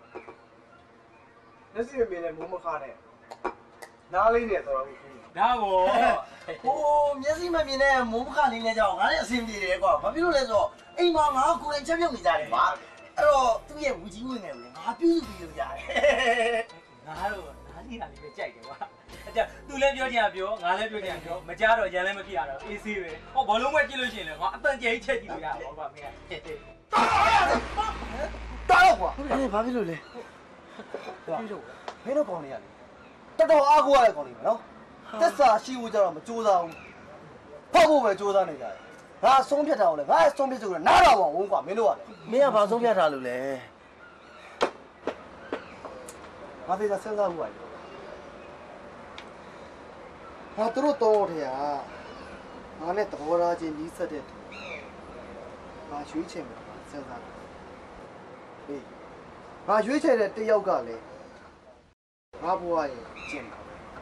လက်စီမင်းနဲ့မိုးမခါနဲ့နားလေးနဲ့တော်တော်ကြီးဒါဘောဟိုမျက်စိမမြင်တဲ့မိုးမခလေးနဲ့ကြောက်ငါလည်းအဆင်ပြေတယ်ကွာဘာဖြစ်လို့လဲဆိုတော့အိမ်မှာငါကိုယ်တိုင်ချက်ပြုတ်နေကြတယ်ကွာအဲ့တော့သူ့ရဲ့ဝူကြီးဝင်နေတယ်ငါပြုစုပြီးလို့ရတယ်ငါတော့နားလေးတာလေးပဲကြိုက်တယ်ကွာအဲ့ဒါသူလည်းပြောကြရပြောငါလည်းပြောကြရပြောမကြားတော့ရန်လည်းမဖြစ်ရတော့အေးဆေးပဲဟောဘောလုံးပဲကြည့်လို့ရှိရင်လည်းငါအတန်ကျဲချက်ကြည့်လို့ရပါကွာမင်းကတားတော့ကွာအဲ့ဘာဖြစ်လို့လဲပြုစုမင်းတို့ကောင်းနေရလေတော်တော်အားကိုးရတဲ့ကောင်းနေမယ်နော်တက်စာရှိဖို့ကြတော့မကြိုးစားဘူးဖောက်ဖို့ပဲကြိုးစားနေကြတယ်ငါဆုံးဖြတ်ထားအောင်လေငါဆုံးဖြတ်ဆိုတော့နားတော့အောင်ကွာမင်းတို့ကမင်းကဘာဆုံးဖြတ်ထားလို့လဲငါသေးတာစဉ်းစားဖို့ပါဟာသူတို့တော့ထဲကငါနဲ့သဘောထားချင်းကြီးဆက်တဲ့သူငါရွေးချယ်မှာစဉ်းစားဟေးငါရွေးချယ်တဲ့တယောက်ကလည်းငါဘဝရဲ့ကျင့်ပါ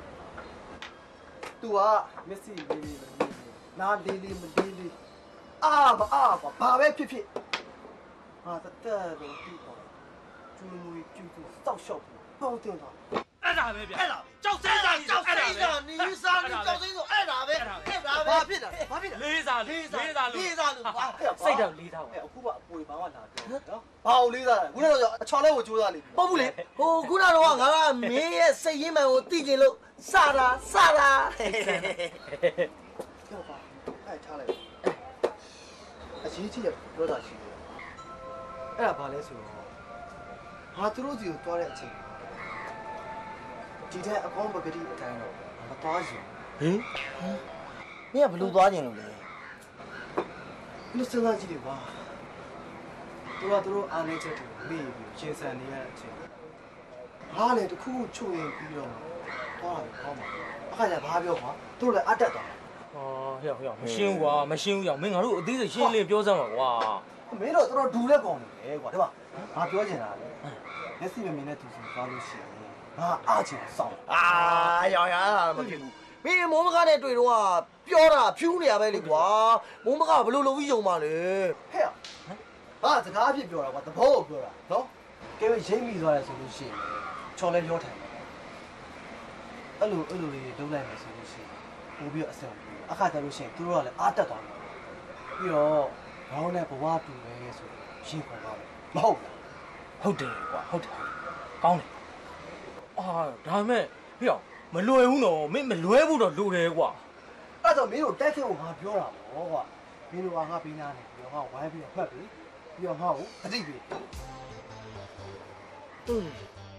သူကမက်ဆီလေးလေးနားလေးလေးမလေးလေးအာမအာဘာပဲဖြစ်ဖြစ်ဟာတသက်တော့ဒီပေါ့ကျွေးမွေးကျူးကျူးစောက်ရှောက်ပေါင်းတင်သွားအဲ့ဒါပဲဗျအဲ့ဒါကြောက်စိမ့်စာကြောက်စိမ့်စာနီးစာနီးကြောက်စိမ့်ဆိုအဲ့ဒါပဲအဲ့ဒါပဲဘာဖြစ်တာဘာဖြစ်တာလေးစားလေးစားလေးစားလေးစားလို့ဘာစိတ်တော့လေးစားပါအခုကအပွေဘာမှလာတယ်နော်ဘာကိုလေးစားလဲခုနကတော့အချော်လေးကိုကြိုးစားနေပြီဟုတ်ဘူးလေဟိုခုနကတော့ငါကမင်းရဲ့စိတ်ရင်းမှန်ကိုသိကျင်လို့စတာစတာကြောက်ပါအဲ့ထားလိုက်အကြီးကြီးပြောတာရှိတယ်အဲ့ဒါဘာလဲဆိုတော့ဟာသူတို့စီကိုတွားတဲ့အချိန်ဒီတဲ့အကောင်းပကတိအတိုင်းတော့မသွားချင်ဟင်မင်းကဘယ်လိုသွားချင်လို့လဲလူစလာကြီးတွေပါသူကသူတို့အားနေချက်တွေမေ့ပြီးရှင်းဆန်နေရတဲ့အချိန်ဟာလေတခုခုချုပ်ရင်ပြီးတော့သွားတယ်ကောင်းပါအခါကျဘာပြောကွာသူတို့လည်းအတက်သွားဟောဟေ့ဟေ့မရှင်းဘူးကွာမရှင်းဘူးရောမင်းငါတို့အသေးစိတ်ရှင်းလင်းပြောစမ်းပါကွာမင်းတို့တော်တော်ဒူလက်ကောင်းနေတယ်ကွာဒီမှာငါပြောချင်တာလေလက်စီမမင်းနဲ့သူစီသွားလို့ရှိရင်ငငါအားချင်စောင်းအာရောင်ရတာမဖြစ်ဘူးမင်းမိုးမကားနဲ့တွေ့တော့ပြောတာဖြူးနေရပဲလေကွာမိုးမကားဘလို့လုံးပြီးယုံပါလေဟဲ့ဟာစကားအဖြစ်ပြောတာကွာသဘောကိုပြောတာနော်ကဲရိမ့်မိသွားတယ်ဆိုလို့ရှိရင်ချော်လဲပြောထိုင်တယ်အဲ့လိုအဲ့လိုလေးလုံးလိုက်မယ်ဆိုလို့ရှိရင်ပို့ပြီးတော့အဆင်ပြေအခါကျလို့ရှိရင်သူတို့ကလည်းအားတက်သွားတယ်ပြီးတော့ဘောင်းနဲ့ဘဝတူပဲဆိုရှင်းခေါ်သွားတယ်မဟုတ်လားဟုတ်တယ်ကွာဟုတ်တယ်ကောင်းတယ်အာဒါမဲ့ဟေ့မလွယ်ဘူးနော်မင်းမလွဲဘူးတော့လိုတယ်ကွာအဲ့တော့မင်းတို့တက်ခဲ့ကိုငါပြောတာပေါ့ကွာမင်းတို့ကငါပေးနာနေပြီးတော့ငါဝိုင်းပြီးတော့မှတ်ပြီးပြီးတော့ငါ့ကိုအတိပေးอืม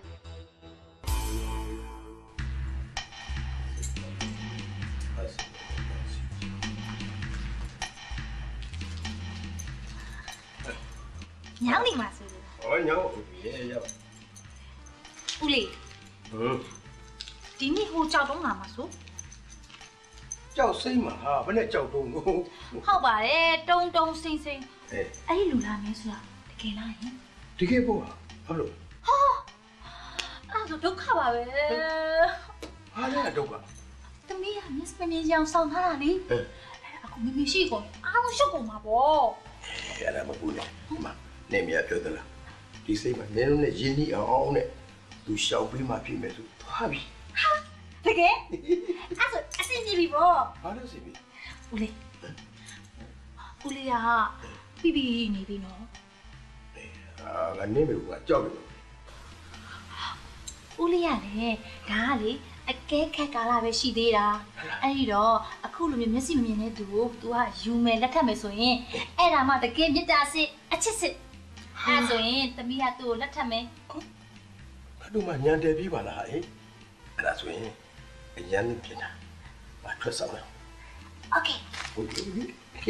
ညောင်းနေမှာဆိုလို့ဟောညောင်းရေရပါဦးလေးဟမ်ဒီနေ့ဟိုကြောက်တော့မှာမဆိုကြောက်စိမ့်မှာဟာဘယ်နဲ့ကြောက်တုံးလို့ဟုတ်ပါတယ်တုံတုံစိမ့်စိမ့်အဲ့အဲ့ဒီလူလာမဲဆိုတာတကယ်လားယင်တကယ်ပေါ့ဟုတ်လို့ဟာအဲ့ဒါဒုက္ခပါပဲဟာလည်းဒုက္ခတမီးကမျက်စမြင်ရောင်ဆောင်ထားတာလေအခုမမရှိကုန်အားလုံးရှုပ်ကုန်မှာပေါ့အဲ့ဒါမဟုတ်လေဒီမှာနေမရပြောသလားဒီစိတ်မှာနင်းလုံးနဲ့ရင်းနှီးအောင်အောင်နဲ့သူရှောက်ပြီးမှဖြစ်မယ်ဆိုသွားပြီဟာတကယ်အဲ့ဒါအစင်ကြီးပြီပေါ့ဟာလို့စီပြီဦးလေးဦးလေးကပြီးပြီးနေပြီနော်အာကနေမျိုးကကြောက်တယ်ဦးလေးရတယ်ဒါကလေအကဲခက်ကာလပဲရှိသေးတာအဲ့ဒီတော့အခုလိုမျိုးမျက်စိမမြင်တဲ့သူကို तू ကယူမယ်လက်ထပ်မယ်ဆိုရင်အဲ့ဒါမှတကယ်မေတ္တာစစ်အချစ်စစ်အဲ့ဆိုရင်သမီးကသူ့ကိုလက်ထပ်မယ်အဲ့လိုမှညံတယ်ပြီးပါလားဟဲ့အဲ့ဒါဆိုရင်အရန်ပြင်တာဘာထွက်ဆောင်လဲ Okay ဟုတ်ပြီဟေး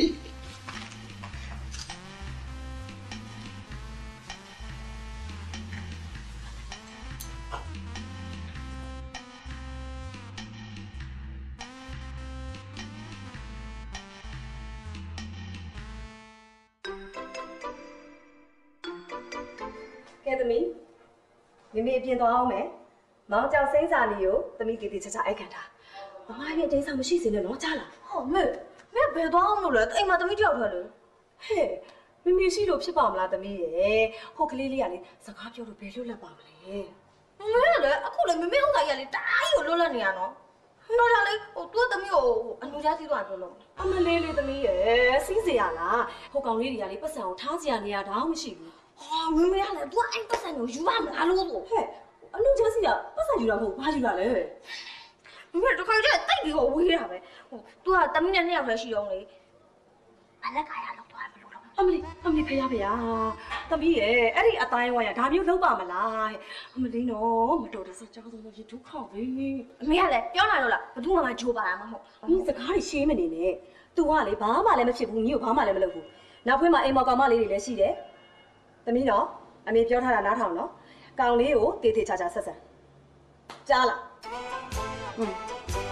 ကဲသမီးမိမိအပြင်သွားအောင်မယ်မောင်ကြောင်စိမ့်စာလေးကိုသမီးတည်တည်ချာချာအိုက်ခံတာမမရဲ့အတင်းဆောင်မရှိစေနဲ့တော့ကြားလားဟောမေမေဘယ်သွားအောင်လို့လဲအိမ်မှာသမီးတယောက်ထွက်လို့ဟဲ့မိမိရှိလို့ဖြစ်ပါမလားသမီးရဲ့ဟိုကလေးလေးကလေစကားပြောလို့ဘယ်လွတ်လပ်ပါမလဲမမေကလည်းအခုလေမိမိဥစ္စာကြီးကလေတားကြီးကိုလွတ်လပ်နေရနော်နော်လာလေဟိုသူ့သမီးကိုအနူကြားစီးသွားပြောလို့အမလေးလေးသမီးရဲ့စီးစရာလားဟိုကောင်လေးတွေကလေပတ်စံကိုထားစရာနေရတာမရှိဘူးဟာမမေကလည်း तू အဲ့ပတ်စံကိုယူပါမလားလို့ဆိုဟဲ့အလူချာစီကပတ်စံယူတာမဟုတ်ဘာယူတာလဲမမေတခါကျတိတ်ပြီးတော့ဝေးတာပဲဟို तू ကတမီးနဲ့နှစ်ယောက်တည်းရှိအောင်လေဘာလက်ကာရလောက်သွားမလို့တော့အမလေးအမလေးဖေးရဖေးရတမီးရဲ့အဲ့ဒီအတိုင်းဝါရဒါမျိုးလုံးပါမလားအမလေးနော်မတော်တဆကြောက်ဆုံးလို့ဒုက္ခပဲအမေကလည်းပြောလာတော့လားဘသူမှမဂျိုးပါတာမဟုတ်ဒီစကားတွေရှင်းမနေနဲ့ तू ကလေဘာမှလည်းမဖြစ်ဘူးညီကိုဘာမှလည်းမလုပ်ဘူးနောက်ဖွင့်မှာအိမ်မော်ကောင်မလေးတွေလည်းရှိတယ်သမီးနော်အမေပြောထားတာနားထောင်နော်ကောင်လေးကိုတေးသေးချာချာဆက်ဆက်ကြားလားอืม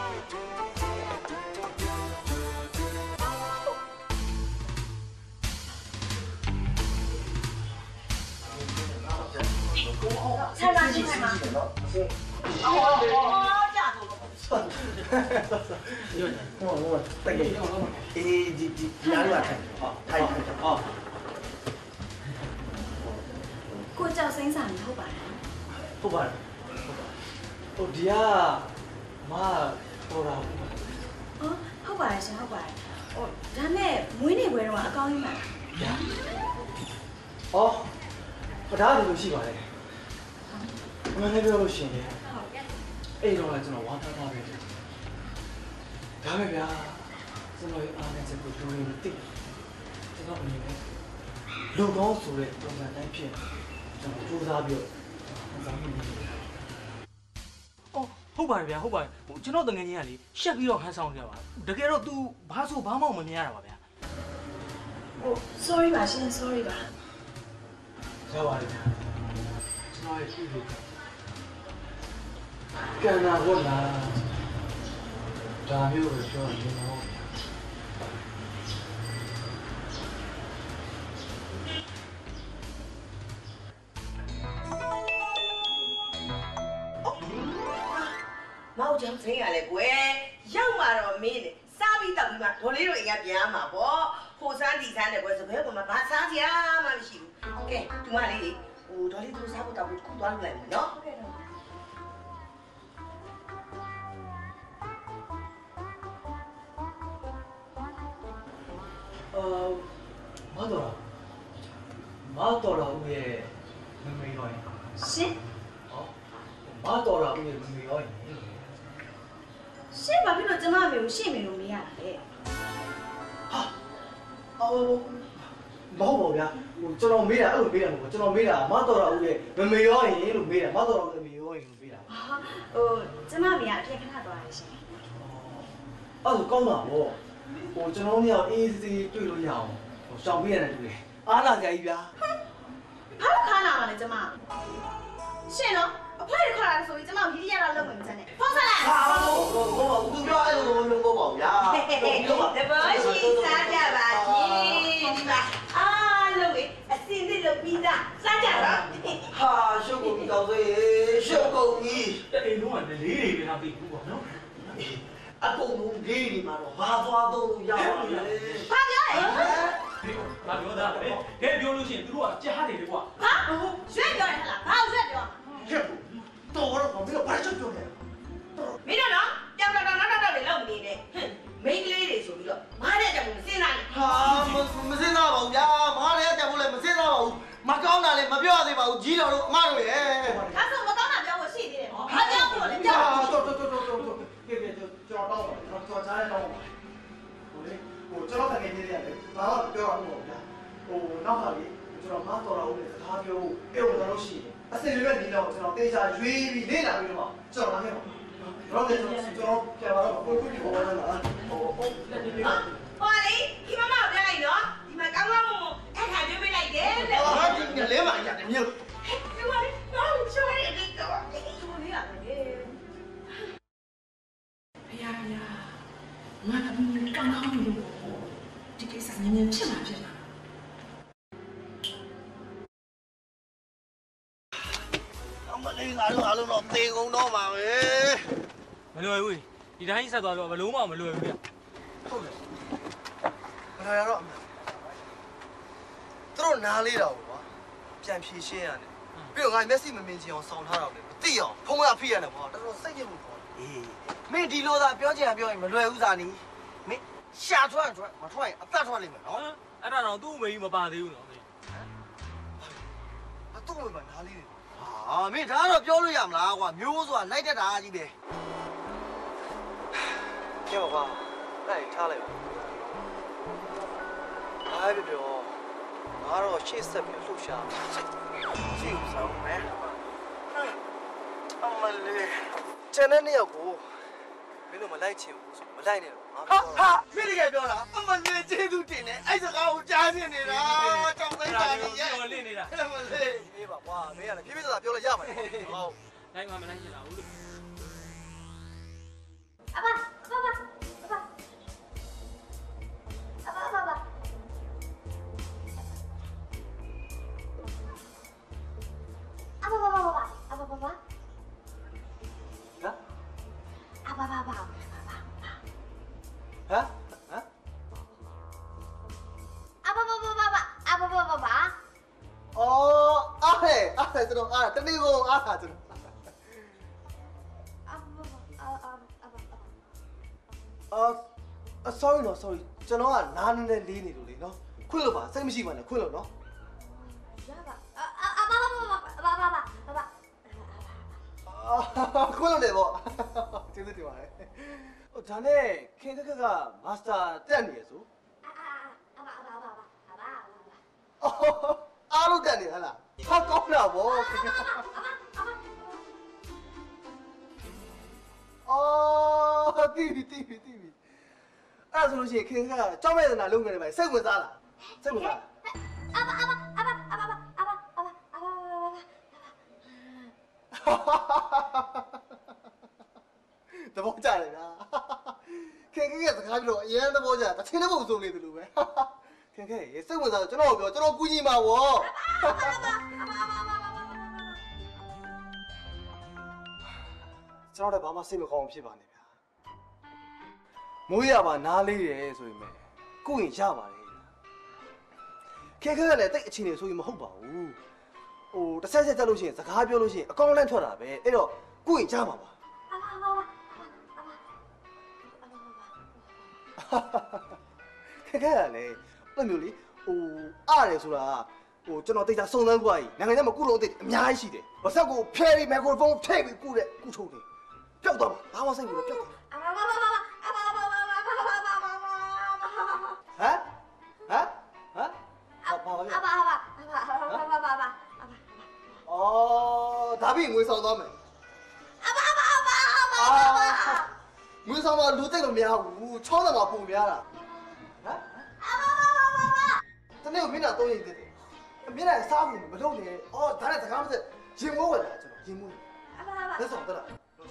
ဆက်လာကြည့်မှာအော်အော်ကြာတော့ဟောဟောတကယ်အေးဒီဒီနားလာထိုင်ထိုင်ဟောကိုကြောက်စိမ့်စာနေဟုတ်ပါတယ်ဟုတ်ပါတယ်ဟိုဒီကမပေါ်တာအော်ဟုတ်ပါတယ်ရှင်ဟုတ်ပါတယ်ဟိုဒါနဲ့မွေးနေ့ပွဲတော့အကောင်းကြီးမှာညာအော်ပဒါဒီလိုရှိပါတယ်မနေ့ပြောလို့ရှိရင်ဟုတ်ကဲ့အဲ့တော့လည်းကျွန်တော်ဝမ်းသာတာပဲဒါပဲဗျာကျွန်တော်အားနဲ့ချက်ကိုပြောရင်တိကျွန်တော်အနေနဲ့လူကောင်းဆိုတဲ့ပုံစံတိုင်းဖြစ်ကျွန်တော်စူးစမ်းပြီးတော့ဇာတ်မြင်နေတယ်။အော်ဟုတ်ပါတယ်ဗျာဟုတ်ပါတယ်ဟိုကျွန်တော်တငယ်ချင်းကလေရှက်ပြီးတော့ဟန်ဆောင်ကြပါတကယ်တော့ तू ဘာဆိုဘာမှမမြင်ရတာပါဗျာ။ဟို sorry ပါရှင် sorry ပါ။ရပါတယ်ဗျာကျွန်တော်ရဲ့ရှိလို့ကံနာဟုတ်လားဒါမျိုးကိုပြောရင်တော့မချင်းချင်းရလေကွယ်ရောက်มาတော့မင်းနဲ့စားပြီးတောက်ပြီးမှဒေါ်လေးတို့အိမ်ကပြန်မှာပေါ့ဟိုစမ်းဒီစမ်းနဲ့ကွယ်စပယ်ကမှဘာစားစရာမှမရှိဘူးကဲဒီမလေးဟိုဒေါ်လေးတို့စားဖို့တောက်ဖို့ခုသွားလို့လိုက်မယ်နော်ဟုတ်ကဲ့တော့အော်မတော်မတော်တော့ဦးရဲ့မမေရောရင်ရှင်ဟောမတော်တော့ဦးရဲ့မမေရောရင်ရှင်ဘာဖြစ်လို့ကျမမေကိုရှင့်မေလို့မရတာလဲဟာအော်မဟုတ်ပါဗျာဟိုကျွန်တော်မေးတာအဲ့လိုမေးတာမဟုတ်ဘူးကျွန်တော်မေးတာမတော်တော့ဦးရဲ့မမေရောရင်လို့မေးတာမတော်တော့မမေရောရင်လို့မေးတာဟာဟိုကျမမေကအပြည့်ခဏသွားရရှင်အော်အဲ့ဒါကောင်းပါဗောဟိုကျွန်တော်တို့ကအေးစီတွေ့လို့ရအောင်ဟိုရှောင်ပေးရတယ်တူတယ်အားလာကြကြီးဗျာဘာလို့ခါလာမှာလဲကျမရှင်နော်အဖေရခေါ်လာဆိုရင်ကျမကိုရည်ရရတော့လုပ်မယ်မစမ်းနဲ့ဖုန်းဆက်လိုက်ဟာဟိုဟိုဟိုသူပြောအဲ့လိုမျိုးပေါ့ပေါ့ဗျာပြောပါတဘောရှိစားကြပါရှင်ဒီမှာအားလုံးလေအစင်းစစ်လုပ်ပြီးသားစားကြတော့ဟာရှုပ်ကုန်ပြီကောင်းစေရှုပ်ကုန်ပြီအိမ်လုံးကလေးတွေပဲတော့ပြီဘူးပေါ့နော်အကုန်လုံးဂေးဒီမှာတော့ဘာသွားတော့ရပါလဲဘာပြောလဲဘာပြောတာလဲကဲပြောလို့ရှိရင်သူတို့ကကြားတယ်လေကွာဟာရွှေ့ပြောရဟလားဘာလို့ရွှေ့ပြောဟဲ့တော့တော့မင်းတို့ဘာချက်ပြောလဲမင်းတို့နော်တောက်တောက်တောက်တောက်တောက်တွေလောက်နေတယ်မိန်းကလေးတွေဆိုပြီးတော့မားတဲ့ကြောင်မစင်းနိုင်ဟာမစင်းတော့ပါဘူးဗျာမားတဲ့ကြောင်လည်းမစင်းတော့ပါဘူးမကောင်းတာလည်းမပြောရသေးပါဘူးကြီးတော်တို့အမတို့ရဲ့ဒါဆိုမကောင်းတာပြောဖို့ရှိသေးတယ်ဘာကြောင့်လို့လဲကြောက်တော့တော့တော့တော့တော့ကဲကဲကြောက်တော့တော့ကြောက်ချားတော့ဟိုလေဟိုကျွန်တော်တကယ်ကြီးရတယ်ဘာလို့ပြောရအောင်ဗျာဟိုနောက်ခါလေးကျွန်တော်မတော်တော့ဦးလေစကားပြောအေးဝင်တော့ရှိတယ်အစင်ရွက်နေတော့ကျွန်တော်တေးချာရွေးပြီးလေ့လာပြီးတော့ကျွန်တော်လာခဲ့ပါတော့တယ်ကျွန်တော်ပြန်လာတော့ကိုကိုကိုပေါ်လာတာဟိုဟိုလက်နေပါဟောလေဒီမမပြောလိုက်နော်ဒီမှာကောင်းကောင်းမွန်မွန်အခါပြောပေးလိုက်တယ်တဲ့ဟာဒီကလေးမရတယ်မြို့ဒီမှာတော့ချိုးရတဲ့ကောချိုးရရတယ်ဖေရဖေရငါကမင်းကောင်းကောင်းလို့ဒီကိစ္စနည်းနည်းဖြစ်မှာဖြစ်မှာအမလေးငါတို့အားလုံးတော့သေကုန်တော့မှာပဲမလွယ်ဘူးဒီတိုင်းဆက်သွားတော့ဘလုံးမမလွယ်ဘူးဗျဟုတ်တယ်မလွယ်တော့သူတို့နားလေးတော့ကွာပြန်ဖြေရှင်းရတယ်ပြီးတော့ငါမျက်စိမမြင်ချင်အောင်စောင့်ထားတော့လေမသိအောင်ဖုံးရဖိရတယ်ကွာတော်တော်စိတ်ညစ်လို့ပေါ့အေးမင်းဒီလိုသာပြောချင်တာပြောရင်မလွယ်ဘူးစာနီမင်းရှာထွက်ထွက်မထွက်ရင်အသက်ထွက်လိမ့်မယ်နော်အဲ့ဒါတော့သူ့အမေကြီးမပါသေးဘူးနော်ဟမ်အတူမပါနားလေးတွေဟာမင်းဒါတော့ပြောလို့ရမလားကွာမျိုးဆိုတာလိုက်တတ်တာကြီးပဲကဲပါကွာအဲ့ထားလိုက်ပါအားပြပြောငါတော့ရှေ့ဆက်ပြီးလှုပ်ရှားရှေ့ဦးဆောင်မယ်အမလေးကျန်တဲ့နှစ်ယောက်ကိုမင်းတို့မလိုက်ချင်ဘူးဆိုမလိုက်နဲ့တော့ဟာဟာမင်းတကယ်ပြောတာအမလေးကျေးဇူးတင်တယ်အဲ့စကားကိုကြားနေနေတာကြောင်သိတာကြီးရဲ့လင့်နေတာအမလေးအေးပါကွာမင်းကလည်းပြည့်ပြည့်စုံစုံပြောလို့ရပါတယ်ဟုတ်နိုင်မှမနိုင်ချင်တာဘူးလို့အဘအဘအဘအဘအဘအဘအဘဘာဘာဘာဘာဘာဘာဘာဘာဘာဟမ်ဟမ်အဘဘာဘာဘာဘာအဘဘာဘာဘာအော်အားဟဲ့အားဟဲ့ကျွန်တော်အားတနေ့ကုန်အားဟာကျွန်တော်အဘဘာအအအဘအော် sorry နော် sorry ကျွန်တော်ကနားနည်းနည်းလေးနေလို့လေနော်ခွင့်လို့ပါစိတ်မရှိပါနဲ့ခွင့်လို့နော်ရပါအဘဘာဘာဘာဘာဘာဘာဘာအာခွင့်လို့လေပေါ့ကျေးဇူးတင်ပါတယ်ဟိုဒါနဲ့ခင်ခက်ကကမာစတာတက်နေရဆိုအဘအဘအဘအဘအော်အားလို့တက်နေဟလားဟာကောင်းတာဗောခင်ဗျာအော်တီးပြီတီးပြီတီးပြီအဲ့ဒါဆိုလို့ရှိရင်ခင်ခက်ကကြောက်မဲ့သနာလုံးငယ်နေပါစိတ်ဝင်စားလားစိတ်ဝင်စားအဘအဘအဘအဘအဘအဘအဘအဘတဘောကြတယ်ဗျာခင်ခင်ရဲ့စကားပြောတော့အရင်တဘောကြတချင်းတဘုံစုံနေတယ်လို့ပဲခင်ခင်ရေစိတ်ဝင်စားတော့ကျွန်တော်ပြောကျွန်တော်ကူညီမှာဗောချကျွန်တော်လည်းဘာမှစိတ်မကောင်းဖြစ်ပါနဲ့ဗျာမိုးရပါနားလေးတယ်ဆိုရင်မဲ့ကိုရင်ရပါတယ်ခဲခဲကလည်းတိတ်အခြေအနေဆိုရင်မဟုတ်ပါဘူးဟိုတစ်ဆက်ဆက်တက်လို့ရှိရင်စကားပြောလို့ရှိရင်အကောင့်လန့်ထွက်တာပဲအဲ့တော့ကိုရင်ကြပါပါခဲခဲကလည်းအဲ့မျိုးလေဟိုအားတယ်ဆိုတာဟိုကျွန်တော်တိတ်တာစုံစမ်းကြွားကြီးနိုင်ငံခြားမှာကုလို့အသိအများကြီးရှိတယ်ဘာဆက်ကိုဖဲပြီးမိုက်ခရိုဖုန်းထည့်ပြီးကုတဲ့ကုထုတ်တယ်ပျောက်သွားမှာဘာမှစိတ်မလို့ပျောက်သွားဟမ်ဟမ်ဟမ်ဘာဘာလဲအဘာအဘာအဘာအဘာအဘာအဘာအော်ဒါပြီးငွေဆောင်သွားမယ်အဘာအဘာအဘာအဘာငွေဆောင်မှာလူသိလို့မရဘူးချောင်းတယ်မှာပုံများတာဟမ်အဘာအဘာအဘာတနေ့ကိုမျက်နှာသုံးရင်တည်းမျက်နှာစားဖို့မလုပ်နဲ့အော်ဒါနဲ့စကားမစရင်မိုးဝင်လာကျွန်တော်ရင်မိုးအဘာအဘာလက်ဆောင်တက်လာ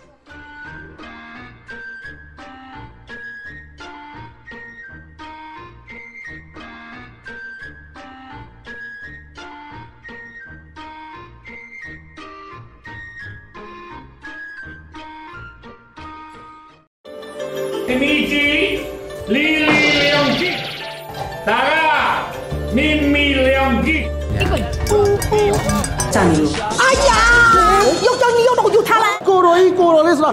Amici, Lili Leonchi, Tara, Mimmi Leonchi. 站住！哎呀，又叫你又弄又他了。 过了一过了，那是吧？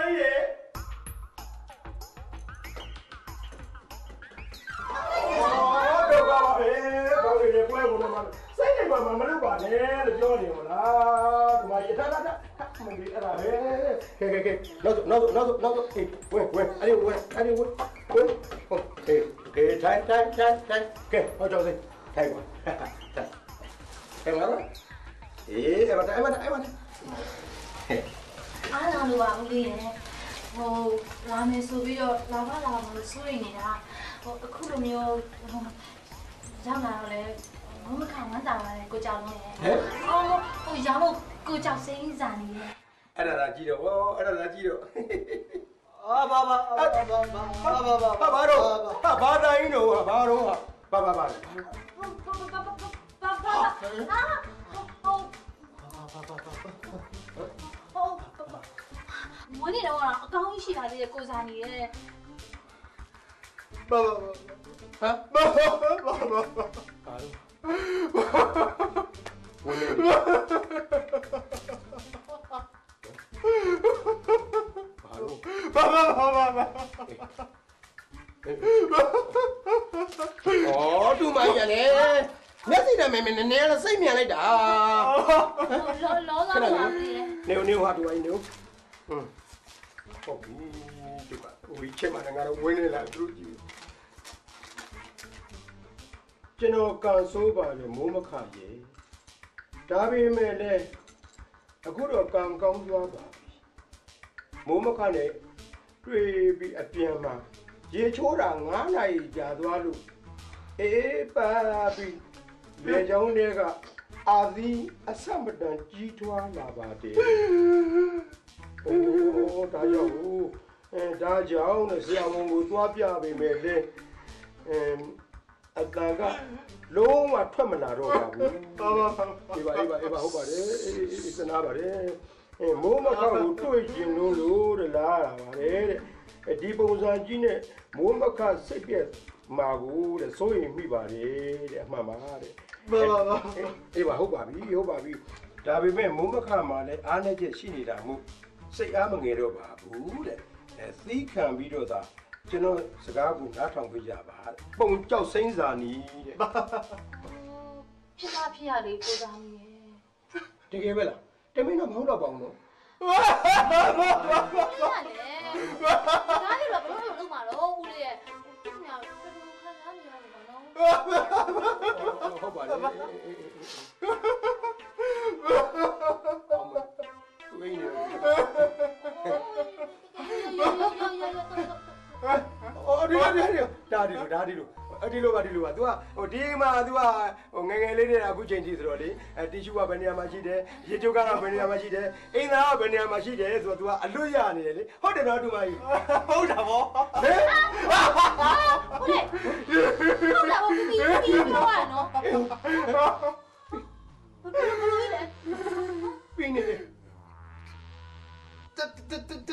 နောက်နောက်နောက်နောက်အေးဝင်ဝင်အဲ့ဒီဝင်အဲ့ဒီဝင်ဝင်ဟုတ်အေးကဲထိုင်ထိုင်ထိုင်ထိုင်ကဲဟောကြောက်စိထိုင်ပါထိုင်ပါလားအေးအဲ့မှာအဲ့မှာအဲ့မှာအားလာလို့ပါဦးလေးရဲ့ဟိုလာမယ်ဆိုပြီးတော့လာပါလာမလို့စိုးရိမ်နေတာဟိုအခုလိုမျိုးရောက်လာတော့လေမမခံဝမ်းတာပါလေကိုကြောက်လုံးရဲ့ဟဲ့အော်ဟိုရောင်းကိုကြောက်စိမ့်စာနေရဲ့အဲ့ဒါလာကြည့်တော့ဟောအဲ့ဒါလာကြည့်တော့အာဘာဘာဘာဘာဘာဘာဘာဘာဘာတော့ဘာဘာတိုင်းတော့ဘာတော့ဘာဘာဘာဘာဘာဘာဘာဘာမနေတော့အကောင်းရှိတာလေးကိုစားနေရဲ့ဘာဘာဟာဘာဘာဘာဘာဘာဝင်နေဘာဘာဘာဘာဘာအော်တူမရလေမျက်စိနဲ့မဲမဲနည်းနည်းစိတ်မြန်လိုက်တာလောလောလာပါလေနေနေဟာတူအိုင်းနေဟွန်းဟုတ်ပြီဒီကဝီချက်မှာငါတို့ဝင်းနေလာသူကြည့်ကျွန်တော်ကန်ဆိုးပါလေမိုးမခရေဒါပေမဲ့လေအခုတော့ကံကောင်းသွားပါပြီမိုးမခနဲ့တွေ့ပြီးအပြန်မှာရေချိုးတာငါးနာရီကြာသွားလို့အေးပါပြီးလေချောင်းတွေကအာသီအဆက်မတန်ကြီးထွားလာပါတယ်။အိုးဒါကြောင့်အဲဒါကြောင့်ဆရာဝန်ကိုသွားပြပေးမယ်လေ။အဲအတန်ကလုံးဝထွက်မလာတော့ပါဘူး။ပါပါပါ။ဒီပါဒီပါဒီပါဟုတ်ပါတယ်။အေးအေးစနာပါတယ်။အဲမိုးမခောက်ကိုတွေ့ကျင်လို့လို့တဲ့လားတာပါတယ်တဲ့။အဲဒီပုံစံကြီးနဲ့မိုးမခစိတ်ပြက်မာကိုတဲ့စိုးရင်မိပါတယ်တဲ့အမှန်ပါတဲ့ဘာဘာဘာအေးပါဟုတ်ပါပြီဟုတ်ပါပြီဒါပေမဲ့မိုးမခမှာလည်းအားနဲ့ချက်ရှိနေတာမို့စိတ်အားမငယ်တော့ပါဘူးတဲ့အဲသီးခံပြီးတော့သာကျွန်တော်စကားကိုနားထောင်ပေးကြပါတဲ့ပုံကြောက်စိမ့်စာနီးတဲ့ဖြစ်တာဖြစ်ရလေကိုသားမီးရဲ့တကယ်ပဲလားတမင်းတော့မဟုတ်တော့ပါဘူးနော်ဒါလည်းဒါလည်းတော့ဘယ်လိုလုပ်မှာတော့ဦးလေးရဲ့သူ့ညာဘယ်လိုခံစားနေရလဲမနော်ဟုတ်ပါလေအမဝိနေအော်ဒီဒီဒါဒီလိုဒါဒီလိုအဒီလိုပါဒီလိုပါ तू ကဟိုဒီမှာ तू ကဟိုငငယ်လေးတွေကအခုချိန်ကြီးဆိုတော့လေအဲတီရှူကဘယ်နေရာမှာရှိတယ်ရေချိုးကတော့ဘယ်နေရာမှာရှိတယ်အင်းသားကဘယ်နေရာမှာရှိတယ်ဆိုတော့ तू ကအလွတ်ရနေတယ်လေဟုတ်တယ်နော်တူမကြီးဟုတ်တာဗောဟဲ့ဟုတ်တယ်ဟုတ်တာဗောပြီးပြီးပြီးပြောရနော်ဘယ်လိုဘယ်လိုလဲပြီးနေတယ်တတတ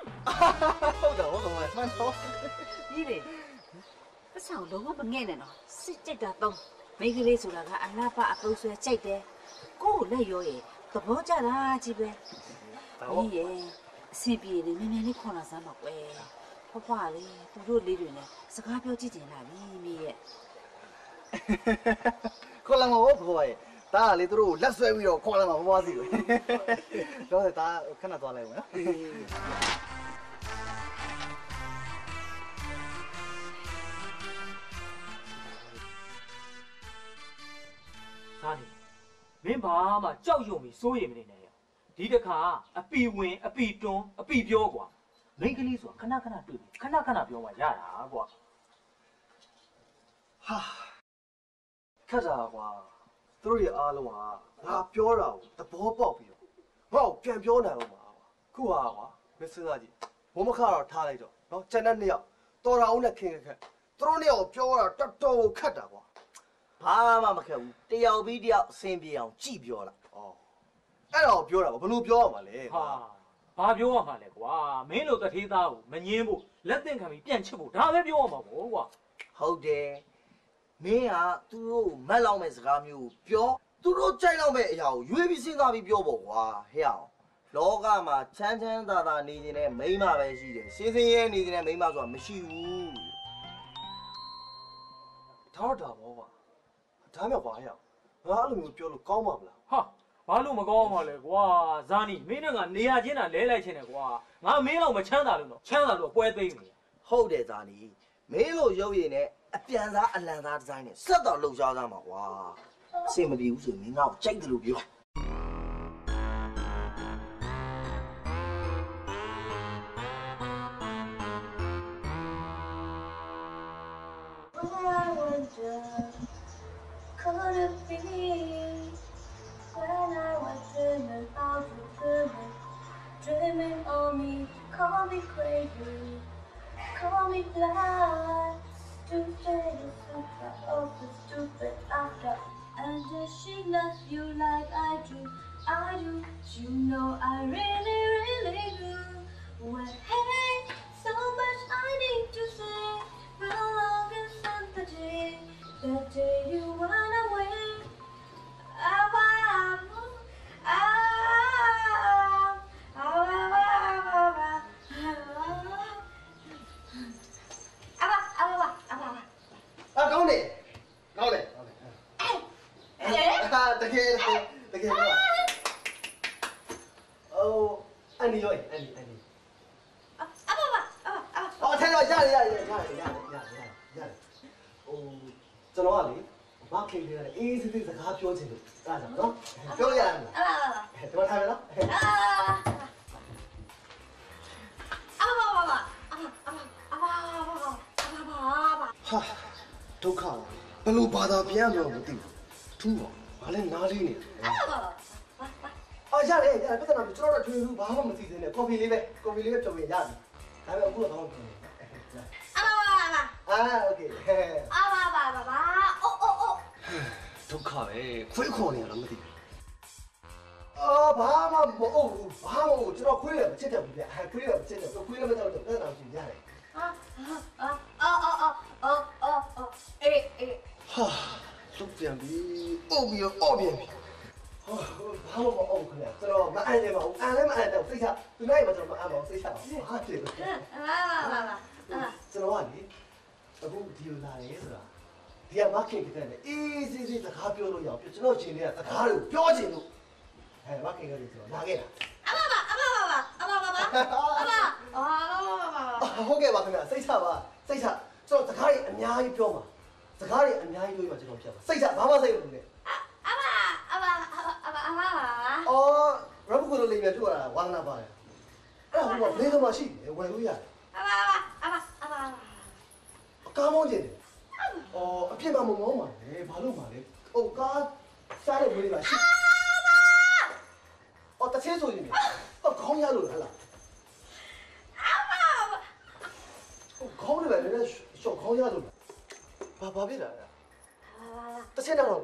ဟုတ်တယ်ဟုတ်တယ်မှန်တော့ကြီးလေပတ်ဆောင်လုံးဝမငဲ့နဲ့နော်စစ်ကြိတ်တာတော့မိန်းကလေးဆိုတာကအလားပါအပုပ်ဆွဲကြိုက်တယ်ကိုယ်လက်ရောရဲ့သဘောကျတာကြီးပဲကြီးရဲ့အစီပြေနေမြင်မြင်လေးခေါ်လာစမ်းပါကွယ်ဖွားဖွားလေးသူတို့လေးတွေနဲ့စကားပြောကြည့်ကျင်လာပြီမိရဲ့ခေါ်လာမှာဘောဘွားရဲ့ဒါကလေသူတို့လက်ဆွဲပြီးတော့ခေါ်လာမှာဘွားစီလို့တော့ဒါခဏသွားလိုက်ဦးနော်သားနေမင်းဘာမှကြောက်ရွံ့ပြီးစိုးရိမ်မနေနဲ့ရဒီတစ်ခါအပီဝင်အပီတွန်းအပီပြောကွာမိန်းကလေးဆိုတာခဏခဏတွေ့ခဏခဏပြောမှရတာကွာဟာခက်တာကွာသူတို့ရဲ့အားလုံးကငါပြောတာကိုသဘောပေါက်ပြီးတော့ငါ့ကိုပြန်ပြောနိုင်အောင်ပါခုဟာကွာမင်းစဉ်းစားကြည့်ဘုံမခါတော့ထားလိုက်တော့နော်ကျန်တဲ့နှစ်ယောက်တော်တော်အောင်နဲ့ခင်ခက်သူတို့နှစ်ယောက်ပြောတာတော်တော်ခက်တာကွာဘာမှမခက်ဘူးတယောက်ပြီးတယောက်အဆင်ပြေအောင်ကြည့်ပြောလာဩအဲ့တော့ပြောတာဘယ်လိုပြောရမှာလဲဟာဘာပြောရမှာလဲကွာမင်းတို့တထေးသားကိုမငင်းဖို့လက်သင့်ခံပြီးပြန်ချစ်ဖို့ဒါပဲပြောရမှာပေါ့ကွာဟုတ်တယ်မင်းကသူတို့မက်လောက်မဲ့စကားမျိုးပြောသူတို့ကြိုက်လောက်မဲ့အရာကိုရွေးပြီးစဉ်းစားပြီးပြောပေါ့ကွာဟဲ့အောင်လောကမှာချမ်းချမ်းသာသာနေနေတဲ့မိန်းမပဲရှိတယ်စင်းစင်းရဲနေနေတဲ့မိန်းမဆိုတာမရှိဘူးဒါတော့ဒါပေါ့ကွာဒါမှမဟုတ်ပါဟဲ့ငါအဲ့လိုမျိုးပြောလို့ကောင်းပါမလားဟာဘာလို့မကောင်းမှာလဲကွာဇာနီမင်းနဲ့ကနေရာချင်းတာလဲလိုက်ချင်းတယ်ကွာငါမင်းတော့မချမ်းသာလို့တော့ချမ်းသာလို့ပွဲသိမ်းနေဟုတ်တယ်ဇာနီမင်းလိုရုပ်ရည်နဲ့အပြန်စားအလံစားဒီဇိုင်းနဲ့ဆက်တော်လှုပ်ရှားသားမှာကွာအဆင်မပြေဘူးဆိုရင်မင်းငါ့ကိုကြိုက်တယ်လို့ပြော Could it be when I was dreaming of you, dreaming, dreaming of me? Call me crazy, call me blind. Stupid, super, oh, so stupid after. And does she love you like I do? I do. You know I really, really do. Well, hey, so much I need to say. How long is the day? The day you went away, I want, I 啊，搞你，搞你，搞你。啊，得给，得给我。哦，安妮喂，安妮，安妮。啊，啊爸爸，啊啊。哦，听到，下来，下来，下来，下来，下来，下来。哦，ကျွန်တော်ကလေဘာခေလေးနဲ့အေးစစ်စစ်စကားပြောချင်လို့အဲ့ဒါနော်ပြောရရမလားအာဒီမှာထားမယ်နော်အာအာဘာဘာဘာအာအာအာဘာဘာအာဘာဘာဟာဒုက္ခပါဘယ်လိုဘာသာပြန်လို့မသိဘူးထူးပါဘာလဲနားလေးနေအာဘာဘာအာရတယ်ရတယ်ပြဿနာကျွန်တော်တို့ထွေးဘူးဘာမှမသိသေးနဲ့ကော်ဖီလေးပဲကော်ဖီလေးပဲပြောပြရပြီဒါပေမဲ့အခုတော့ကောင်းတယ်အာဘာဘာဘာအာโอเคအာဘာဘာဘာဘာအိုးအိုးအိုးဒုက္ခပဲခွေးခေါ်နေရလားမသိဘူးအော်ဘာမှမဟုတ်ဘူးဘာမှမဟုတ်ကျွန်တော်ခွေးရမချစ်တယ်ဘူးဗျခွေးရမချစ်တယ်ခွေးလည်းမတော့တော့ပြဿနာရှိရတယ်အာအာအာအာအာအာအာအေးအေးဟာလုတ်ပြန်ပြီအိုးပြီးအော်ပြန်ပြီဟာဘာမှမဟုတ်ခင်ဗျကျွန်တော်မအန်တယ်မဟုတ်အန်လည်းမအန်တော့စိတ်ချသူနိုင်မှာကျွန်တော်မအန်ပါဘူးစိတ်ချပါဟာတယ်အာဘာဘာကျွန်တော်ကလေအခုဒီလိုလာရဲဆိုတာဒီကမခင်တဲ့နဲ့အေးစေးစေးစကားပြောလို့ရအောင်ကျွန်တော်ချင်းတွေကစကားတွေကိုပြောချင်လို့အဲမခင်ကလေးဆိုတော့လာခဲ့တာအမမအမမအမမအမအမအာဟုတ်ကဲ့ပါခင်ဗျစိတ်ချပါစိတ်ချကျွန်တော်စကားတွေအများကြီးပြောမှာစကားတွေအများကြီးပြောမှကျွန်တော်ဖြတ်ပါစိတ်ချဘာမှစိတ်မလို့နဲ့အမအမအမအမအော်ရဘကိုလိုလေးမြတ်ပြောတာဝါသနာပါတယ်အဲ့ဒါကဘယ်တော့မှရှိတယ်ဝယ်လို့ရတယ်အမအမအမအကားမောင်းကျင်တယ်အော်အပြစ်မှမမောင်းပါနဲ့ဘာလို့ပါလဲဟိုကားစားတဲ့ဝေးလေးပါရှိအော်တချဲဆိုရင်ဟောခေါင်းရလို့ဟလားအမဟိုခေါင်းလည်းလည်းရှော့ခေါင်းရလို့ဘာဘာဖြစ်လာလဲတချဲတော့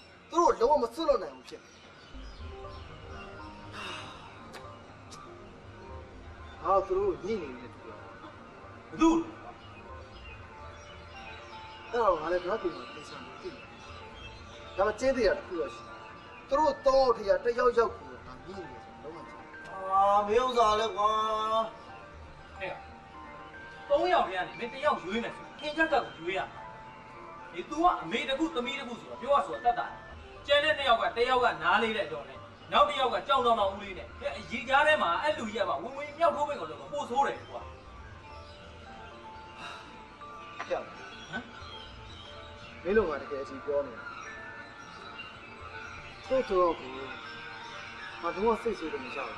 သူတို့လုံးဝမစွတ်လွတ်နိုင်ဘူးဖြစ်ဟာသူတို့ညှိနေတယ်တူတော့ဘူးအဲ့တော့ငါလည်းတော့ပြင်မှာသိချင်တယ်ဒါမှကျင်းသေးတာတခုတော့ရှိသူတို့တော့ထရတယောက်ယောက်ကိုငါညှိနေတယ်ဆိုလုံးဝအာမင်းဥစားလဲကွာဟဲ့သုံးယောက်တည်းကနေမင်းတယောက်ရွေးမယ်ဆိုခင်ချက်ကကိုရွေးရမှာဒီ तू ကအမေတခုသမီးတခုဆိုတော့ပြောရဆိုတော့တတ်တာကျန်တဲ့နှစ်ယောက်ကတယောက်ကနားလေးတဲ့တော့နဲ့နောက်တစ်ယောက်ကကြောင်တောင်တောင်ဦးလေးနဲ့အကြီးကြားထဲမှာအဲ့လူကြီးကပါဝင်ဝင်မြောက်ထိုးပိတ်ကိုလို့ပို့ဆိုးတယ်ကွာဟဲ့ဟမ်မင်းတို့ကတကယ်အကြီးပြောနေတာသိတော့ကိုမတော်စိတ်ဆိုးတယ်မကြောက်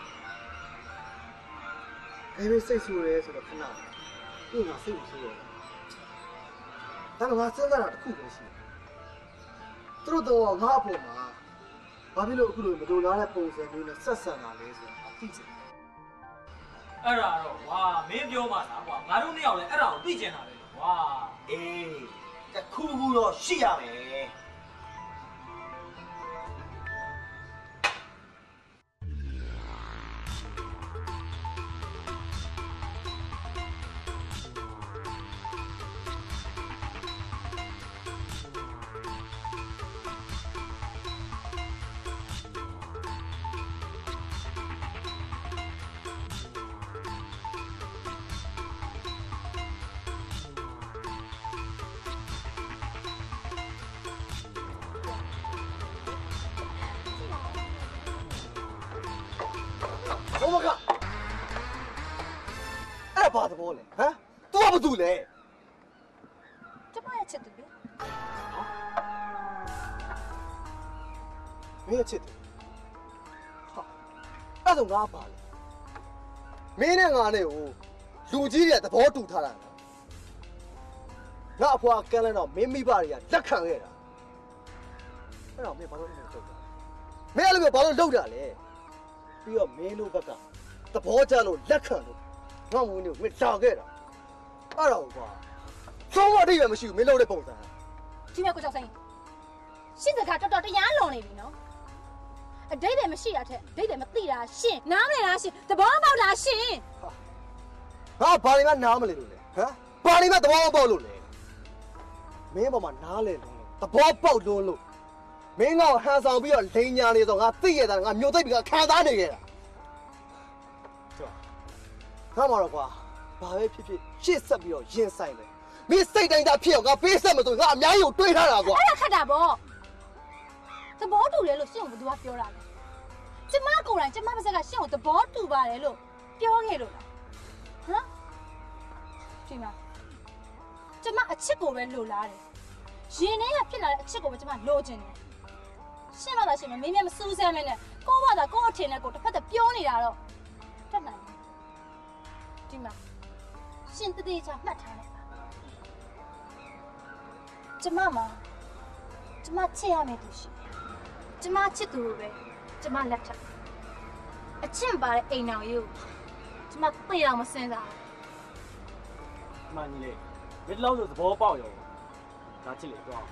ဘူးဘယ်လိုစိတ်ဆိုးရဲဆိုတော့ခဏသူ့ကစိတ်ဆိုးတယ်ဒါကငါစဉ်းစားတာတစ်ခုပဲရှိတယ်သူတို့တော့ငါ့အဖို့မှာဘာဖြစ်လို့အခုလိုမတော်လားတဲ့ပုံစံမျိုးနဲ့ဆက်ဆံတာလဲဆိုတာသိချင်တယ်အဲ့ဒါတော့ဝါမင်းပြောမှလားကွာငါတို့နှစ်ယောက်လည်းအဲ့ဒါကိုသိချင်တာပဲကွာအေးတခုခုတော့ရှိရမယ်ဘုမကအဲ့ဘာသဘောလဲဟမ် तू ကဘာတူလဲကျမရဲ့ချစ်သူလေမင်းရဲ့ချစ်သူဟာအဲ့ဒါငါပါလေမင်းနဲ့ငါနဲ့ကိုလူကြီးတွေကသဘောတူထားတာငါအဖွာကန်းလဲတော့မင်းမိဘတွေကလက်ခံခဲ့တာအဲ့တော့မင်းဘာလို့လဲကြောက်တာမင်းအဲ့လိုမျိုးဘာလို့လုပ်တာလဲပြီးတော့မင်းတို့ဘက်ကသဘောကျလို့လက်ခံလို့ငါ့ဝင်တွေကိုမင်းလာခဲ့တာအဲ့တော့ကွာသုံးမအတိတ်ပဲမရှိဘူးမင်းလုပ်တဲ့ပုံစံဒီမဲ့ကိုကြောက်ဆိုင်ရှင်းစကားတော်တော်တရားလွန်နေပြီနော်အတိတ်ပဲမရှိတာထက်အတိတ်ပဲမသိတာရှင်းနားမလဲလားရှင်းသဘောပေါက်လားရှင်းဟာဘာလို့မှနားမလဲလို့လဲဟမ်ဘာလို့မှသဘောမပေါက်လို့လဲမင်းပေါ်မှာနားလဲလို့သဘောပေါက်လို့လို့မင်းကဟန်ဆောင်ပြီးတော့လိန်ညာနေဆိုငါသိရတာငါမျိုးသိပ်ပြီးခံစားနေခဲ့တာငါမှတော့ကွာဘာပဲဖြစ်ဖြစ်ရှေ့ဆက်ပြီးတော့ရင်ဆိုင်တယ်မင်းစိတ်တိုင်းသာဖြစ်အောင်ငါပေးဆက်မဆိုငါအများကြီးကိုတွေးထားတာကွာအဲ့ဒါခက်တာပေါ့သဘောတူလဲလို့ရှင့်ကိုဘယ်သူကပြောတာလဲကျမကိုယ်တိုင်ကျမပါစကရှင့်ကိုသဘောတူပါတယ်လို့ပြောခဲ့လို့လားဟမ်ဒီမှာကျမအချစ်ကိုပဲလိုလားတယ်ရင်ထဲကဖြစ်လာတဲ့အချစ်ကိုပဲကျမလိုချင်တယ်ရှင်းမလားရှင်းမမင်းမြတ်မစူးစမ်းမနဲ့ကိုယ့်ဘာသာကိုယ့်အထင်နဲ့ကိုယ်တစ်ဖက်သက်ပြောနေတာတော့တတ်နိုင်တယ်ဒီမှာရှင်းတသေးချာမှတ်ထားလိုက်ပါကျမမှာကျမချစ်ရမယ်သူရှိတယ်ကျမချစ်သူပဲကျမလက်ထပ်အချစ်ပါတဲ့အိမ်တော်ကြီးကိုကျမသိအောင်မစင်စားမှန်ကြီးလေမင်းလောက်ဆိုသဘောပေါက်ရောဒါချစ်လေတော့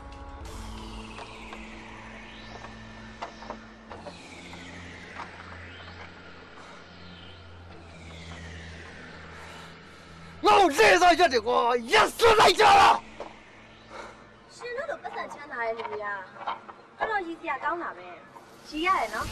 ငါ့ကိုလေစားရတယ်ကွာရက်စွလိုက်ကြလားရှင်တို့လိုပတ်စံချမ်းသာတဲ့လူတွေကအဲ့တော့ရည်စရာကောင်းတာပဲရည်ရတယ်နော်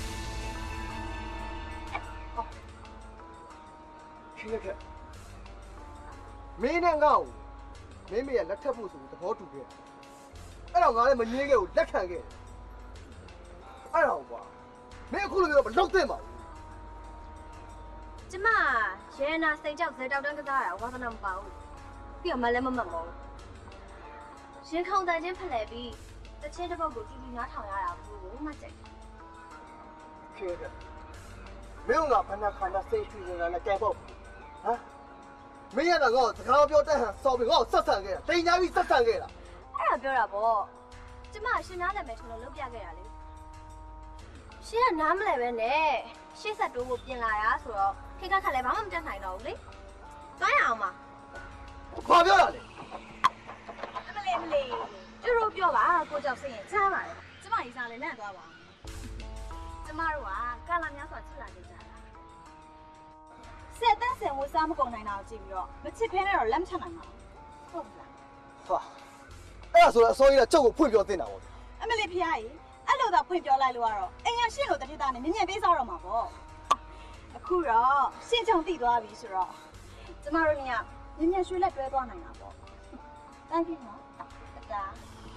ခင်ဗျာမင်းနဲ့ငါ့ကိုမင်းမေကလက်ထပ်ဖို့ဆိုသဘောတူခဲ့အဲ့တော့ငါလည်းမငြင်းခဲ့ဘူးလက်ခံခဲ့အဲ့တော့ကွာမင်းအခုလိုမျိုးမလုပ်သင့်ပါဘူးကျမရဲနာစိန်ကြောက်ဇေတောက်တန်းကစားရဝါသနာမပါဘူးပြီးတော့မလည်းမမှတ်မောရင်ခေါင်တန်ချင်းဖလှယ်ပြီးတချင်းတစ်ပုတ်ကိုတီးပြီးနားထောင်ရတာဘူးမှကြိုက်ခဲ့တယ်မင်းကဘာနာခန္ဓာစိတ်ဖြစ်နေတာနဲ့ကြိုက်ပေါ့ဟမ်မင်းရတာကောစကားပြောတတ်ဟန်စော်ပြီးကောဆက်ဆံခဲ့တာတင်ညာပြီးဆက်ဆံခဲ့တာအဲ့ဒါပြောတာပေါ့ကျမရှင်နားလည်းမယ်ထင်လို့လုပ်ပြခဲ့တာလေရှင်ကနားမလဲပဲနဲ့ရှေ့ဆက်တိုးဖို့ပြင်လာတာဆိုတော့ခေတ်ကခက်လည်းဘာမှမတတ်နိုင်တော့ဘူးလေသွားရအောင်ပါဘာပြောတာလဲအမလေးအမလေးကျတို့ပြောပါကိုကြောက်စိတ်ရင်ကြားပါလေကျမရေးစားလဲ慢慢多吧。这马路啊，干了两双出来就这样。现在等生活三不讲难闹几秒，没吃偏了冷场难闹，好不啦？ 哈，哎，所以所以呢，这个配表在哪我？ 阿没哩偏阿姨，阿老大配表来路啊，哎呀，线路的地方呢，明年别少了嘛不？苦了，现场地多阿比是了。这马路呢，明年水来多多难闹不？当心哦，大家。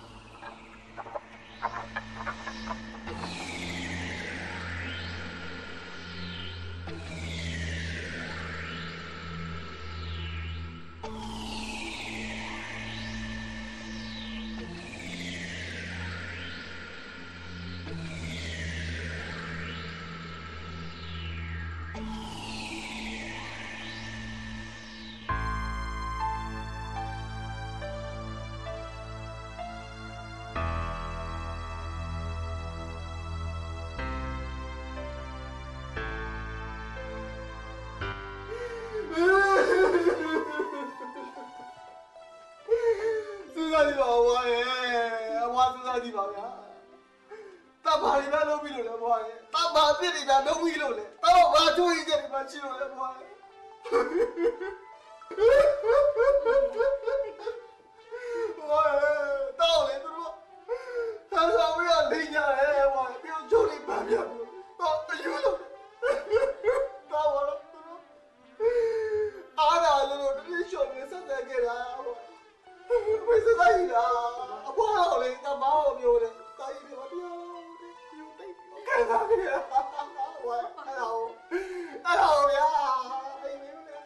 地方我耶，我住在地方呀。大马里面弄不了了我耶，大马店里面弄不了了，大马中医店里面去了了我耶。我耶，到了都说，他说不要领家来，我不要处理半边不，到有了，到我了，阿达了了，这小妹现在给他我。为什么你啊？不好嘞，他妈好牛嘞，他一定要丢的，看他去啊！我还好，还好呀，哎呦，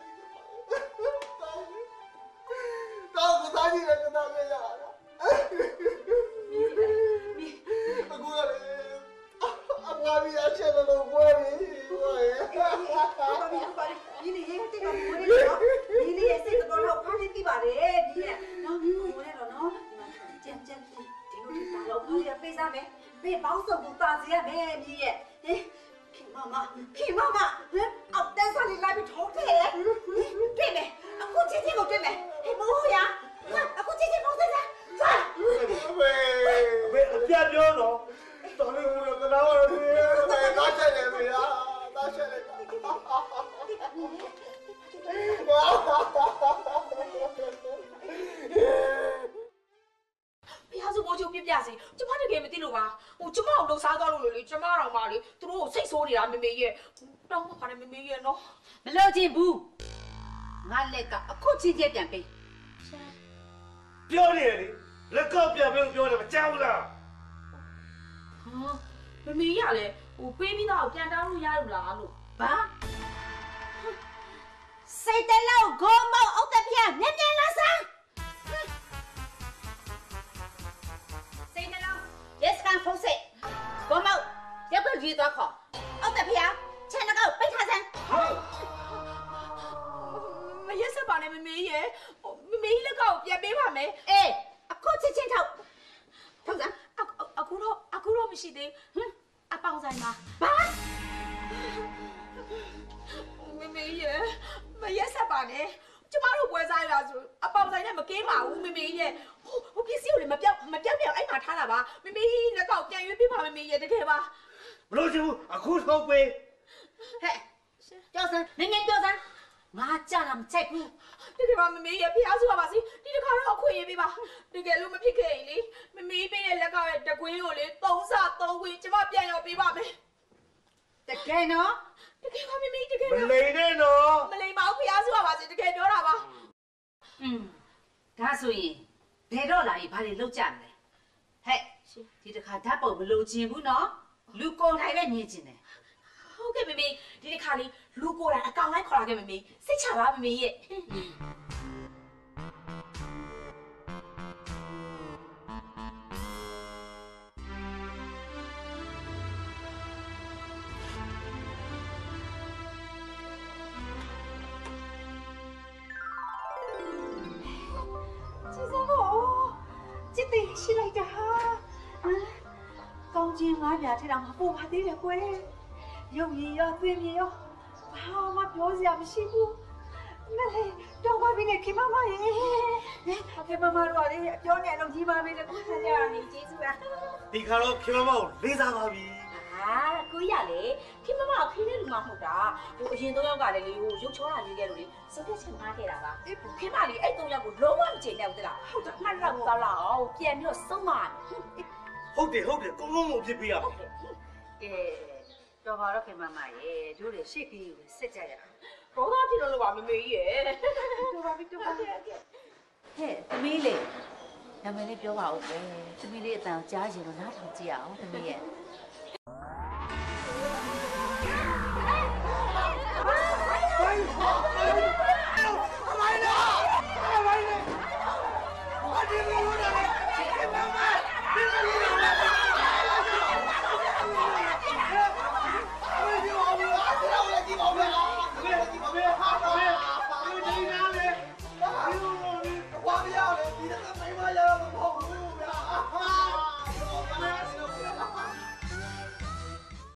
那个啥你来跟他这样的？你你，我过来，我比他现在都过来，我耶！ 爸比爸比，你你这个过来了，你你也是个老怕你地吧的，你。过来了喏，你们讲讲，听我听大老婆也非常美，美保守不大这样美你，哎，听妈妈，听妈妈，嗯，哦，等下你来边偷听，对没？啊，我姐姐我对没？哎，不好呀，啊，我姐姐我对噻，算。 喂喂，别别了，到底我那个哪玩意？喂，拿下来没呀？拿下来。 不要说我就别别事，就怕你给没得了吧？我就怕我都杀到了了，就怕让妈的，都我谁说的啦？妹妹耶，让我怕你妹妹耶喏。 没了进步，俺那个可直接变呗。 表脸的，那个表表表的，加不了。 啊，妹妹呀嘞，我 baby 到变大路呀路啦路， 爸。谁的老公冇我的片，年年拉上。谁的老，也是干风水，公某要不遇到考，我的片，请那个背他身。 没也是把你妹妹耶，妹妹那个别别怕没， 哎，阿哥去牵头，头上， 阿阿阿姑老阿姑老不是的，嗯，阿包在吗？ 爸。 妹妹耶，没也是把呢，就马路过在了就，阿包在那么给嘛，我妹妹耶，我我平时有你们表没表表哎嘛他了吧，妹妹那个变越变怕妹妹耶的看吧。 不老就阿苦头背。 嘿，叫声，年年叫声，我叫他们再不。 你看妹妹耶，平时话吧是，你就看到我亏也别吧，你看路没撇开哩，妹妹变那个的贵我哩，东杀东贵，就话变要别吧没。 得开喏。 你看我妹妹，你看。 没累的喏。 没累嘛，我平时话吧是，你看着了吧？ 嗯，他所以，别到来把你录讲嘞。嘿，你这看他报不录节目喏，录过来个年纪呢。 好嘅妹妹，你哋看你录过来，刚来看那个妹妹，谁吃吧妹妹耶？ 起来的哈，嗯，高进俺家这两不怕得了鬼，有一要对面哟，怕嘛表现不辛苦， မလေးတော့ပါပြီနဲ့ခင်မမရေခင်မမတို့ကလေပြောနေအောင်ကြီးပါပြီလေကိုဆက်ကြရနေကျေးဇူးပါဒီခါတော့ခင်မမကိုလေးစားပါပြီအာကိုရလေခင်မမအဖေနဲ့လူမဟုတ်တာဟိုအရင်သုံးယောက်ကလည်းလေဟိုရုပ်ချောတာလေးခဲ့လို့လေစုပ်ပြချင်ထားခဲ့တာပါခင်မလေးအဲ့သုံးယောက်ကိုလုံးဝမချင်တဲ့ဟုတ်လားဟုတ်တယ်မှတ်တော့ကောင်းလာအောင်ပြန်ပြီးတော့စုံမဟုတ်တယ်ဟုတ်တယ်ကောင်းကောင်းကိုဖြစ်ပေးရမယ်ကဲတော်ပါတော့ခင်မမရေတို့တွေရှေ့ကြီးကိုစစ်ကြရအောင်ဘောသားဖြစ်လို့လို့ပါမမေကြီးရဲ့တော်ပါပြီတော်ပါပြီဟဲ့သမီးလေးနာမည်လေးပြောပါဦးပဲသမီးလေးအတန်ကြားချင်လို့နားထောင်ကြည့်အောင်သမီးရဲ့